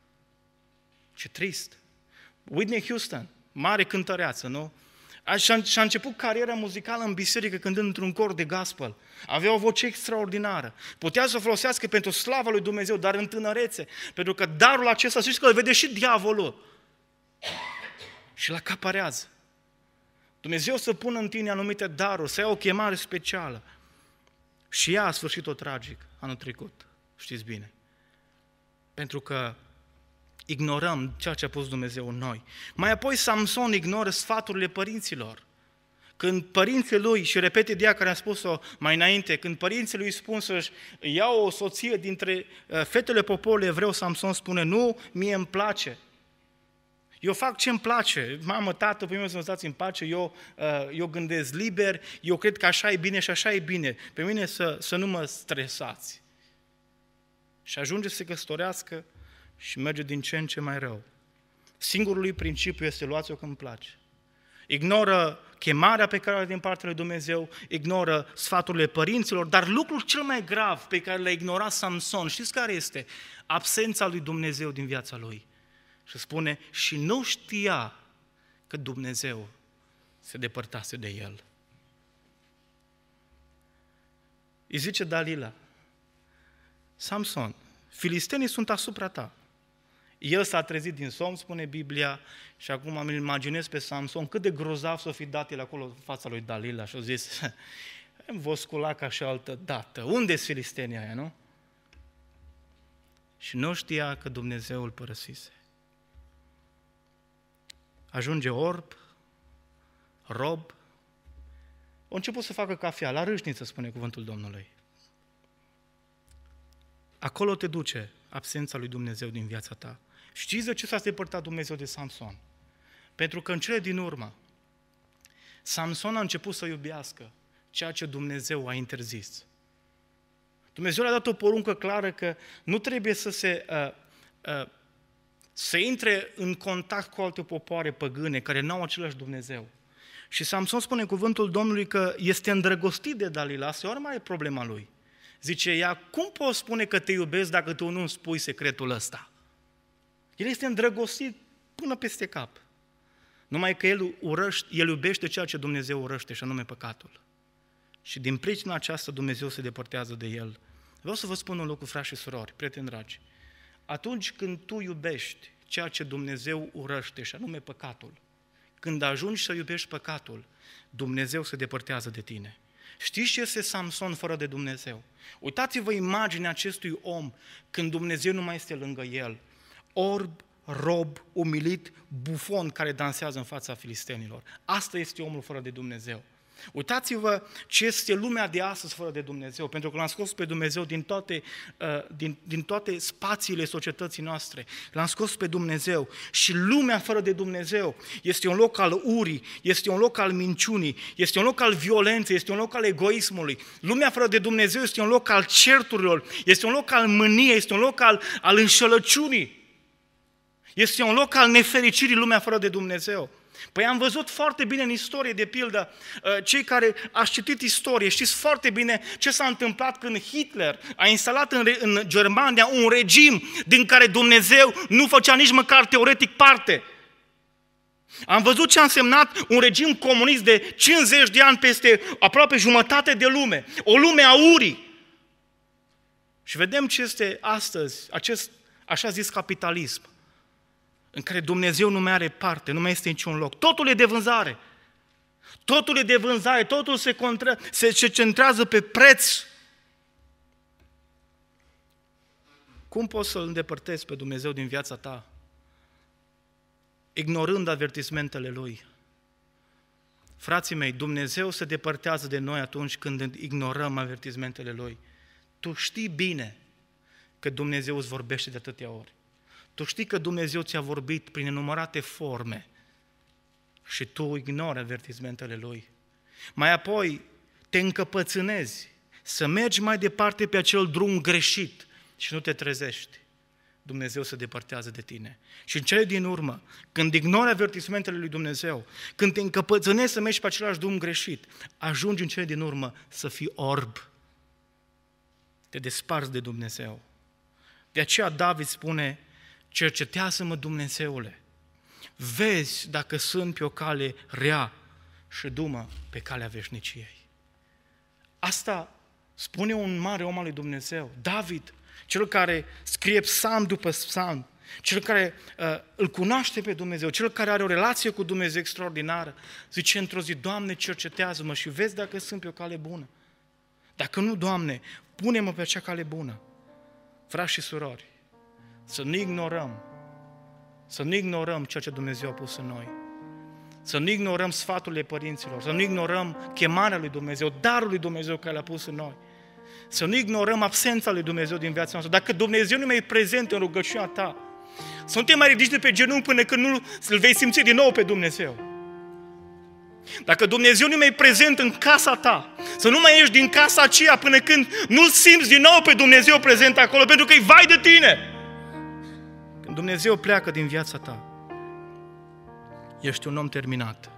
Ce trist! Whitney Houston, mare cântăreață, nu? Și-a început cariera muzicală în biserică cântând într-un cor de gospel. Avea o voce extraordinară. Putea să o folosească pentru slava lui Dumnezeu, dar în tânărețe. Pentru că darul acesta, știți că îl vede și diavolul. Și îl acaparează. Dumnezeu să pună în tine anumite daruri, să ia o chemare specială. Și ea a sfârșit-o tragic anul trecut. Știți bine. Pentru că ignorăm ceea ce a pus Dumnezeu în noi. Mai apoi Samson ignoră sfaturile părinților. Când părinții lui, și repet ideea care am spus-o mai înainte, când părinții lui spun să-și ia o soție dintre fetele poporului evreu, Samson spune, nu, mie îmi place. Eu fac ce îmi place. Mamă, tată, pe mine să mă stați în pace, eu, eu gândesc liber, eu cred că așa e bine și așa e bine. Pe mine să, să nu mă stresați. Și ajunge să se căsătorească și merge din ce în ce mai rău. Singurul lui principiu este luați-o când îmi place. Ignoră chemarea pe care o are din partea lui Dumnezeu, ignoră sfaturile părinților, dar lucrul cel mai grav pe care l-a ignorat Samson, știți care este? Absența lui Dumnezeu din viața lui. Și spune, și nu știa că Dumnezeu se depărtase de el. Îi zice Dalila, Samson, filistenii sunt asupra ta. El s-a trezit din somn, spune Biblia, și acum îmi imaginez pe Samson cât de grozav s-o fi dat el acolo în fața lui Dalila și a zis, îmi vă scula ca și altă dată, unde-s filistenii aia, nu? Și nu știa că Dumnezeu îl părăsise. Ajunge orb, rob, a început să facă cafea, la râșniță, spune cuvântul Domnului. Acolo te duce absența lui Dumnezeu din viața ta. Știți de ce s-a depărtat Dumnezeu de Samson? Pentru că în cele din urmă, Samson a început să iubească ceea ce Dumnezeu a interzis. Dumnezeu le-a dat o poruncă clară că nu trebuie să se uh, uh, să intre în contact cu alte popoare păgâne care nu au același Dumnezeu. Și Samson spune în cuvântul Domnului că este îndrăgostit de Dalila, asta e o mare problema lui. Zice ea, cum poți spune că te iubesc dacă tu nu-mi spui secretul ăsta? El este îndrăgostit până peste cap. Numai că el, urăște, el iubește ceea ce Dumnezeu urăște, și anume păcatul. Și din pricina aceasta Dumnezeu se depărtează de el. Vreau să vă spun un lucru, frați și surori, prieteni dragi. Atunci când tu iubești ceea ce Dumnezeu urăște, și anume păcatul, când ajungi să iubești păcatul, Dumnezeu se depărtează de tine. Știți ce este Samson fără de Dumnezeu? Uitați-vă imaginea acestui om când Dumnezeu nu mai este lângă el. Orb, rob, umilit, bufon care dansează în fața filistenilor. Asta este omul fără de Dumnezeu. Uitați-vă ce este lumea de astăzi fără de Dumnezeu, pentru că l-am scos pe Dumnezeu din toate, uh, din, din toate spațiile societății noastre. L-am scos pe Dumnezeu și lumea fără de Dumnezeu este un loc al urii, este un loc al minciunii, este un loc al violenței, este un loc al egoismului. Lumea fără de Dumnezeu este un loc al certurilor, este un loc al mâniei, este un loc al, al înșelăciunii. Este un loc al nefericirii, lumea fără de Dumnezeu. Păi am văzut foarte bine în istorie, de pildă, cei care ați citit istorie, știți foarte bine ce s-a întâmplat când Hitler a instalat în, în Germania un regim din care Dumnezeu nu făcea nici măcar teoretic parte. Am văzut ce a însemnat un regim comunist de cincizeci de ani peste aproape jumătate de lume, o lume a urii. Și vedem ce este astăzi acest așa zis capitalism, în care Dumnezeu nu mai are parte, nu mai este niciun loc. Totul e de vânzare. Totul e de vânzare, totul se, contra, se, se centrează pe preț. Cum poți să-L îndepărtezi pe Dumnezeu din viața ta? Ignorând avertismentele Lui. Frații mei, Dumnezeu se depărtează de noi atunci când ignorăm avertismentele Lui. Tu știi bine că Dumnezeu îți vorbește de atâtea ori. Tu știi că Dumnezeu ți-a vorbit prin nenumărate forme și tu ignori avertismentele Lui. Mai apoi te încăpățânezi să mergi mai departe pe acel drum greșit și nu te trezești. Dumnezeu se depărtează de tine. Și în cele din urmă, când ignori avertismentele lui Dumnezeu, când te încăpățânezi să mergi pe același drum greșit, ajungi în cele din urmă să fii orb. Te desparți de Dumnezeu. De aceea David spune: cercetează-mă, Dumnezeule, vezi dacă sunt pe o cale rea și du-mă pe calea veșniciei. Asta spune un mare om al lui Dumnezeu, David, cel care scrie psalm după psalm, cel care uh, îl cunoaște pe Dumnezeu, cel care are o relație cu Dumnezeu extraordinară. Zice într-o zi: Doamne, cercetează-mă și vezi dacă sunt pe o cale bună. Dacă nu, Doamne, pune-mă pe acea cale bună. Frați și surori, să nu ignorăm, să nu ignorăm ceea ce Dumnezeu a pus în noi. Să nu ignorăm sfaturile părinților, să nu ignorăm chemarea lui Dumnezeu, darul lui Dumnezeu care l-a pus în noi. Să nu ignorăm absența lui Dumnezeu din viața noastră. Dacă Dumnezeu nu mai e prezent în rugăciunea ta, să nu te mai ridici de pe genunchi până când nu îl vei simți din nou pe Dumnezeu. Dacă Dumnezeu nu mai e prezent în casa ta, să nu mai ieși din casa aceea până când nu-L simți din nou pe Dumnezeu prezent acolo, pentru că e vai de tine. Când Dumnezeu pleacă din viața ta, ești un om terminat.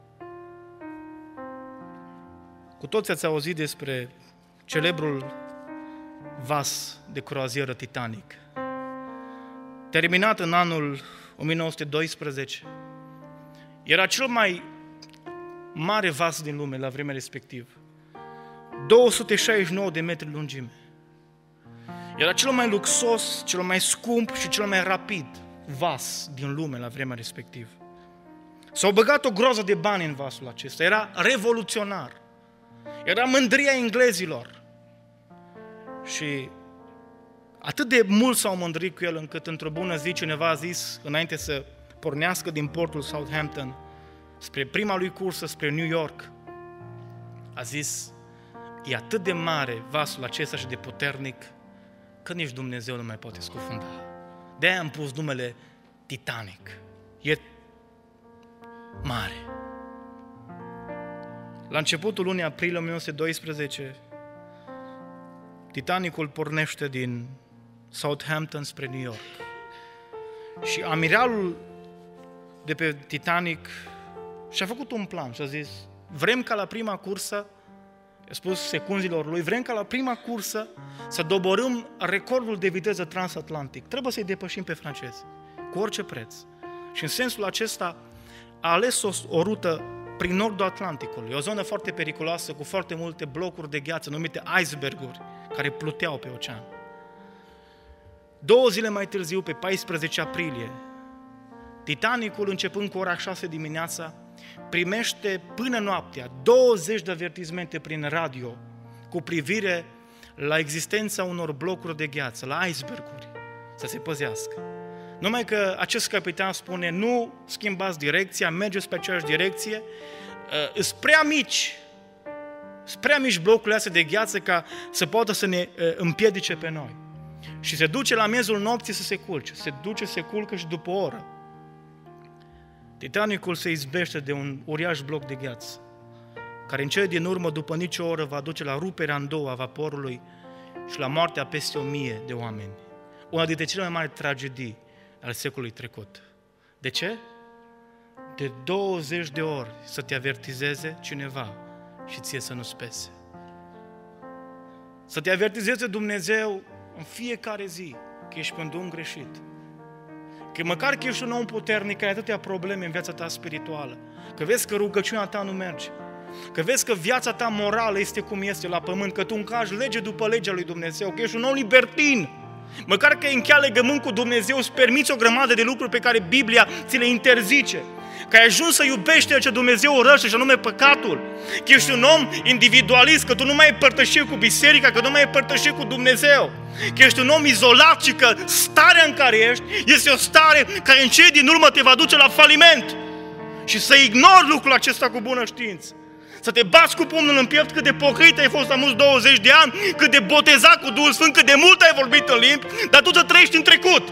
Cu toți ați auzit despre celebrul vas de croazieră Titanic. Terminat în anul o mie nouă sute doisprezece, era cel mai mare vas din lume la vremea respectivă. două sute șaizeci și nouă de metri lungime. Era cel mai luxos, cel mai scump și cel mai rapid vas din lume la vremea respectivă. S-au băgat o groază de bani în vasul acesta. Era revoluționar. Era mândria englezilor. Și atât de mult s-au mândrit cu el, încât într-o bună zi cineva a zis, înainte să pornească din portul Southampton spre prima lui cursă spre New York, a zis: e atât de mare vasul acesta și de puternic că nici Dumnezeu nu mai poate scufunda. De-aia am pus numele Titanic. E mare. La începutul lunii aprilie o mie nouă sute doisprezece, Titanicul pornește din Southampton spre New York. Și amiralul de pe Titanic și-a făcut un plan și a zis: vrem ca la prima cursă, i-a spus secunzilor lui, vrem ca la prima cursă să doborâm recordul de viteză transatlantic. Trebuie să-i depășim pe francezi, cu orice preț. Și în sensul acesta a ales o, o rută prin nordul Atlanticului, o zonă foarte periculoasă, cu foarte multe blocuri de gheață, numite iceberguri, care pluteau pe ocean. Două zile mai târziu, pe paisprezece aprilie, Titanicul, începând cu ora șase dimineața, primește până noaptea douăzeci de avertizmente prin radio cu privire la existența unor blocuri de gheață, la iceberguri, să se păzească. Numai că acest capitan spune, nu schimbați direcția, mergeți pe aceeași direcție, sunt prea mici, sunt prea mici blocurile astea de gheață ca să poată să ne împiedice pe noi. Și se duce la miezul nopții să se culce, se duce, se culcă și după o oră Titanicul se izbește de un uriaș bloc de gheață, care în cele din urmă, după nicio oră, va duce la ruperea în două a vaporului și la moartea peste o mie de oameni. Una dintre cele mai mari tragedii al secolului trecut. De ce? De douăzeci de ori să te avertizeze cineva și ție să nu-ți pese. Să te avertizeze Dumnezeu în fiecare zi că ești pe un drum greșit. Că măcar că ești un om puternic, ai atâtea probleme în viața ta spirituală, că vezi că rugăciunea ta nu merge, că vezi că viața ta morală este cum este la pământ, că tu încalci lege după legea lui Dumnezeu, că ești un om libertin, măcar că ai încheiat legământ cu Dumnezeu, îți permiți o grămadă de lucruri pe care Biblia ți le interzice, că ai ajuns să iubești ce Dumnezeu urăște și anume păcatul, că ești un om individualist, că tu nu mai ai părtășie cu biserica, că nu mai ai părtășie cu Dumnezeu, că ești un om izolat și că starea în care ești este o stare care în cele din urmă te va duce la faliment. Și să ignori lucrul acesta cu bună știință. Să te bați cu pumnul în piept cât de pocăit ai fost la mulți douăzeci de ani, cât de botezat cu Duhul Sfânt, cât de mult ai vorbit în limbi, dar tu să trăiești în trecut.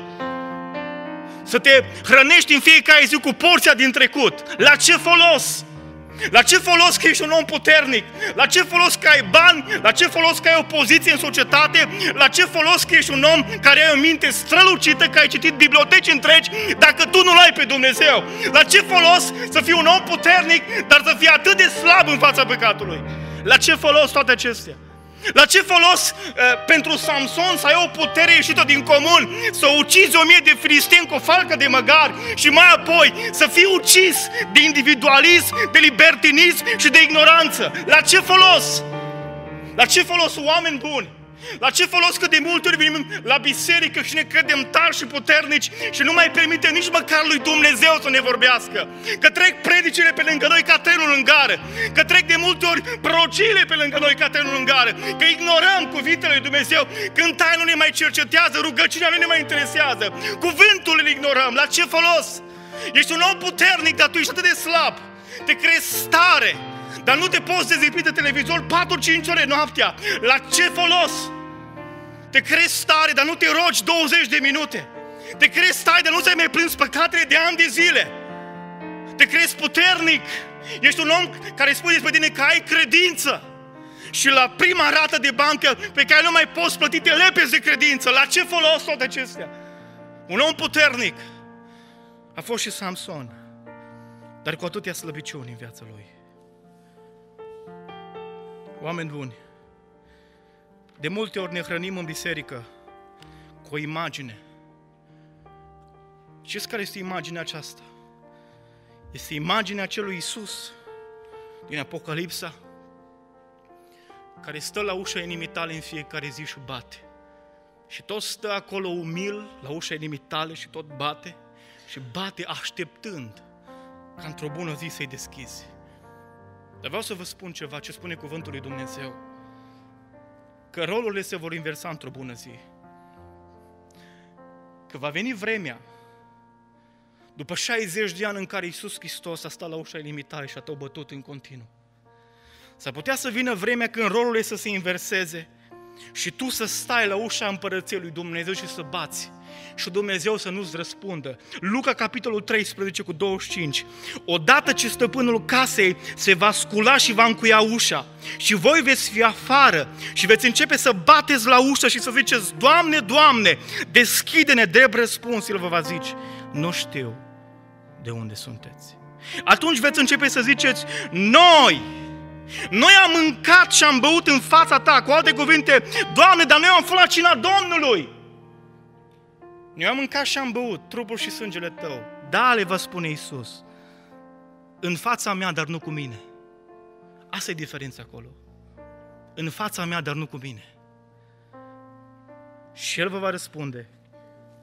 Să te hrănești în fiecare zi cu porția din trecut. La ce folos? La ce folos că ești un om puternic? La ce folos că ai bani? La ce folos că ai o poziție în societate? La ce folos că ești un om care ai o minte strălucită, că ai citit biblioteci întregi, dacă tu nu-L ai pe Dumnezeu? La ce folos să fii un om puternic, dar să fii atât de slab în fața păcatului? La ce folos toate acestea? La ce folos uh, pentru Samson să ai o putere ieșită din comun, să ucizi o mie de filisteni cu o falcă de măgar și mai apoi să fii ucis de individualism, de libertinism și de ignoranță? La ce folos? La ce folos, oameni buni? La ce folos că de multe ori venim la biserică și ne credem tari și puternici și nu mai permite nici măcar lui Dumnezeu să ne vorbească? Că trec predicile pe lângă noi ca trenul în gară, că trec de multe ori prorociile pe lângă noi ca trenul în gară, că ignorăm cuvintele lui Dumnezeu, cântarea nu ne mai cercetează, rugăciunea nu ne mai interesează, cuvântul îl ignorăm. La ce folos? Ești un om puternic, dar tu ești atât de slab, te crezi stare, dar nu te poți dezipi de televizor patru-cinci ore noaptea. La ce folos? Te crezi stare, dar nu te rogi douăzeci de minute. Te crezi stare, dar nu ți-ai mai plâns păcatele de ani de zile. Te crezi puternic. Ești un om care spune despre tine că ai credință. Și la prima rată de bancă pe care nu mai poți plăti, te lepezi de credință. La ce folos toate acestea? Un om puternic a fost și Samson, dar cu atâtea slăbiciuni în viața lui. Oameni buni, de multe ori ne hrănim în biserică cu o imagine. Știți care este imaginea aceasta? Este imaginea acelui Iisus din Apocalipsa, care stă la ușa inimii tale în fiecare zi și bate. Și tot stă acolo umil la ușa inimii tale și tot bate și bate așteptând ca într-o bună zi să-i deschizi. Dar vreau să vă spun ceva, ce spune cuvântul lui Dumnezeu. Că rolurile se vor inversa într-o bună zi. Că va veni vremea, după șaizeci de ani în care Iisus Hristos a stat la ușa inimii tale și a tot bătut în continuu. S-ar putea să vină vremea când rolurile să se inverseze și tu să stai la ușa împărăției lui Dumnezeu și să bați. Și Dumnezeu să nu-ți răspundă. Luca, capitolul treisprezece, cu douăzeci și cinci. Odată ce stăpânul casei se va scula și va încuia ușa și voi veți fi afară și veți începe să bateți la ușă și să ziceți: Doamne, Doamne, deschide-ne, drept răspuns. El vă va zice: nu știu de unde sunteți. Atunci veți începe să ziceți: Noi Noi am mâncat și am băut în fața ta. Cu alte cuvinte: Doamne, dar noi am fost la cina Domnului. Noi am mâncat și am băut trupul și sângele tău. Da, le va spune Iisus, în fața mea, dar nu cu mine. Asta e diferența acolo. În fața mea, dar nu cu mine. Și El vă va răspunde: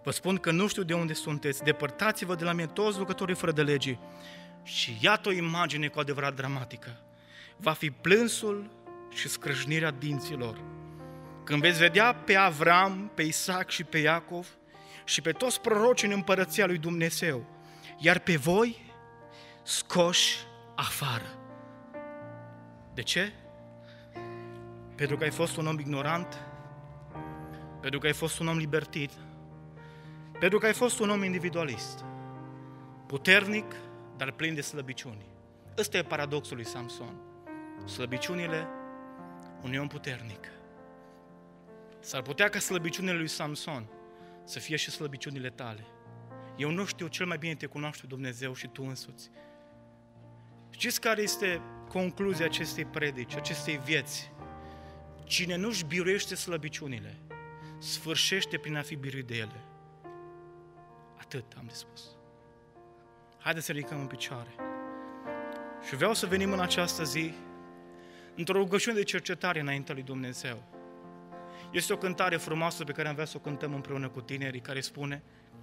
Vă spun că nu știu de unde sunteți, depărtați-vă de la mine toți lucrătorii fără de lege. Și iată o imagine cu adevărat dramatică. Va fi plânsul și scrâșnirea dinților. Când veți vedea pe Avram, pe Isaac și pe Iacov și pe toți prorocii în împărăția lui Dumnezeu, iar pe voi scoși afară. De ce? Pentru că ai fost un om ignorant, pentru că ai fost un om libertit, pentru că ai fost un om individualist, puternic, dar plin de slăbiciuni. Ăsta e paradoxul lui Samson. Slăbiciunile unui om puternic. S-ar putea ca slăbiciunile lui Samson să fie și slăbiciunile tale. Eu nu știu, cel mai bine te cunoaște Dumnezeu și tu însuți. Știți care este concluzia acestei predici, acestei vieți? Cine nu-și biruiește slăbiciunile, sfârșește prin a fi biruit de ele. Atât am de spus. Haideți să ridicăm în picioare. Și vreau să venim în această zi într-o rugăciune de cercetare înaintea lui Dumnezeu. Este o cântare frumoasă pe care am vrea să o cântăm împreună cu tinerii, care spune: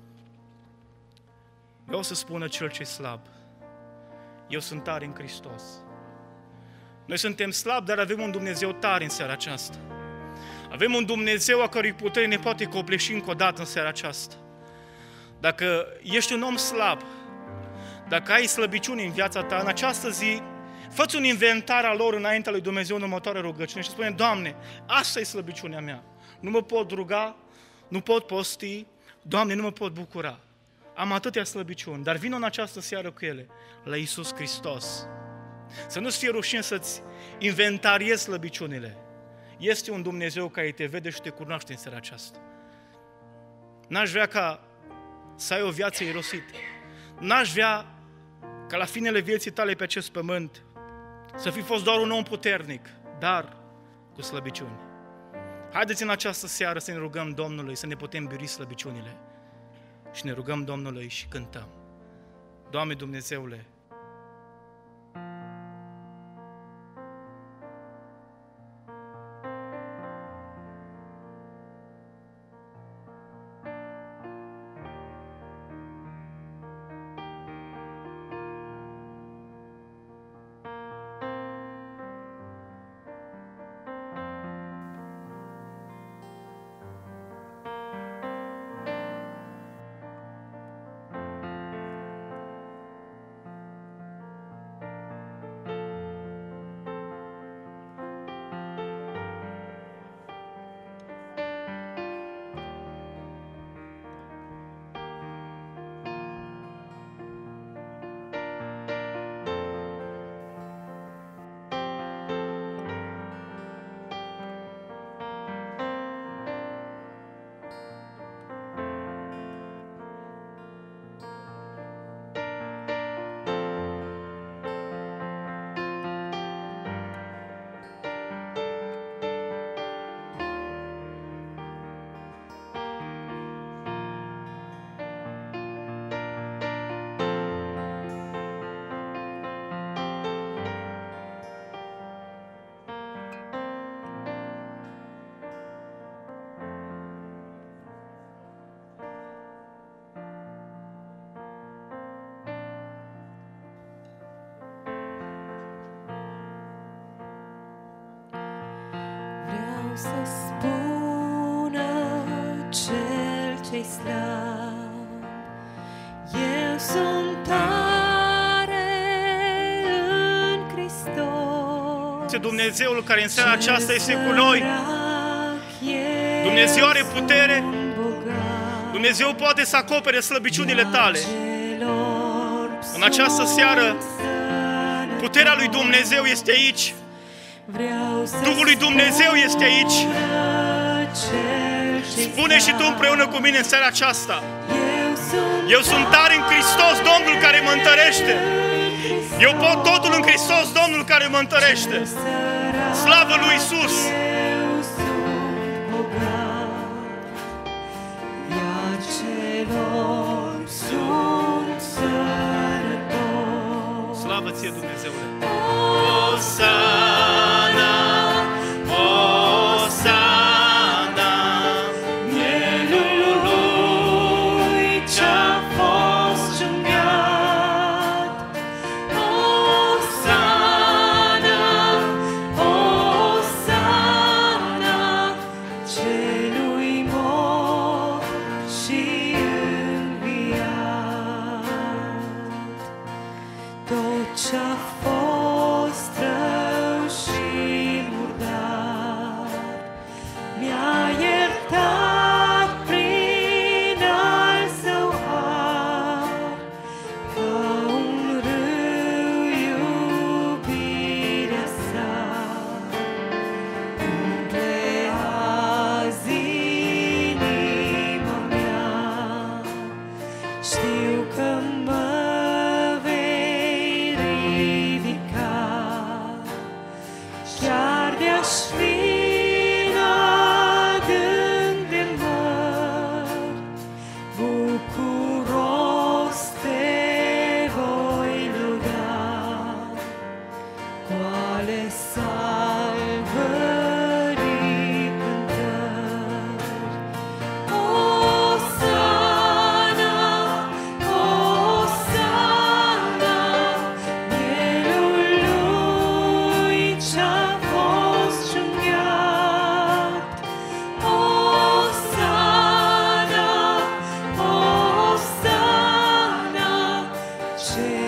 vreau să spună cel ce-i slab, eu sunt tare în Hristos. Noi suntem slabi, dar avem un Dumnezeu tare în seara aceasta. Avem un Dumnezeu a cărui putere ne poate copleși încă o dată în seara aceasta. Dacă ești un om slab, dacă ai slăbiciuni în viața ta, în această zi, fă-ți un inventar al lor înaintea lui Dumnezeu în următoarea rugăciune și spune: Doamne, asta e slăbiciunea mea. Nu mă pot ruga, nu pot posti, Doamne, nu mă pot bucura. Am atâtea slăbiciuni, dar vin în această seară cu ele, la Iisus Hristos. Să nu-ți fie rușine să-ți inventariezi slăbiciunile. Este un Dumnezeu care te vede și te cunoaște în seara aceasta. N-aș vrea ca să ai o viață irosită. N-aș vrea ca la finele vieții tale pe acest pământ să fi fost doar un om puternic, dar cu slăbiciuni. Haideți în această seară să ne rugăm Domnului să ne putem birui slăbiciunile. Și ne rugăm Domnului și cântăm: Doamne Dumnezeule, să spună cel ce-i slab, eu sunt tare în Hristos. Dumnezeul care în seara aceasta este cu noi. Dumnezeu are putere. Dumnezeu poate să acopere slăbiciunile tale. În această seară, puterea lui Dumnezeu este aici. Duhul lui Dumnezeu este aici. Spune și tu împreună cu mine în seara aceasta: eu sunt tare în Hristos, Domnul care mă întărește. Eu pot totul în Hristos, Domnul care mă întărește. Slavă lui Iisus! Slavă ție, Dumnezeule! Osana, Osana, Mielul ale salvării cântări. Osana, Osana, mielul lui ce-a fost junghiat. Osana, Osana, ce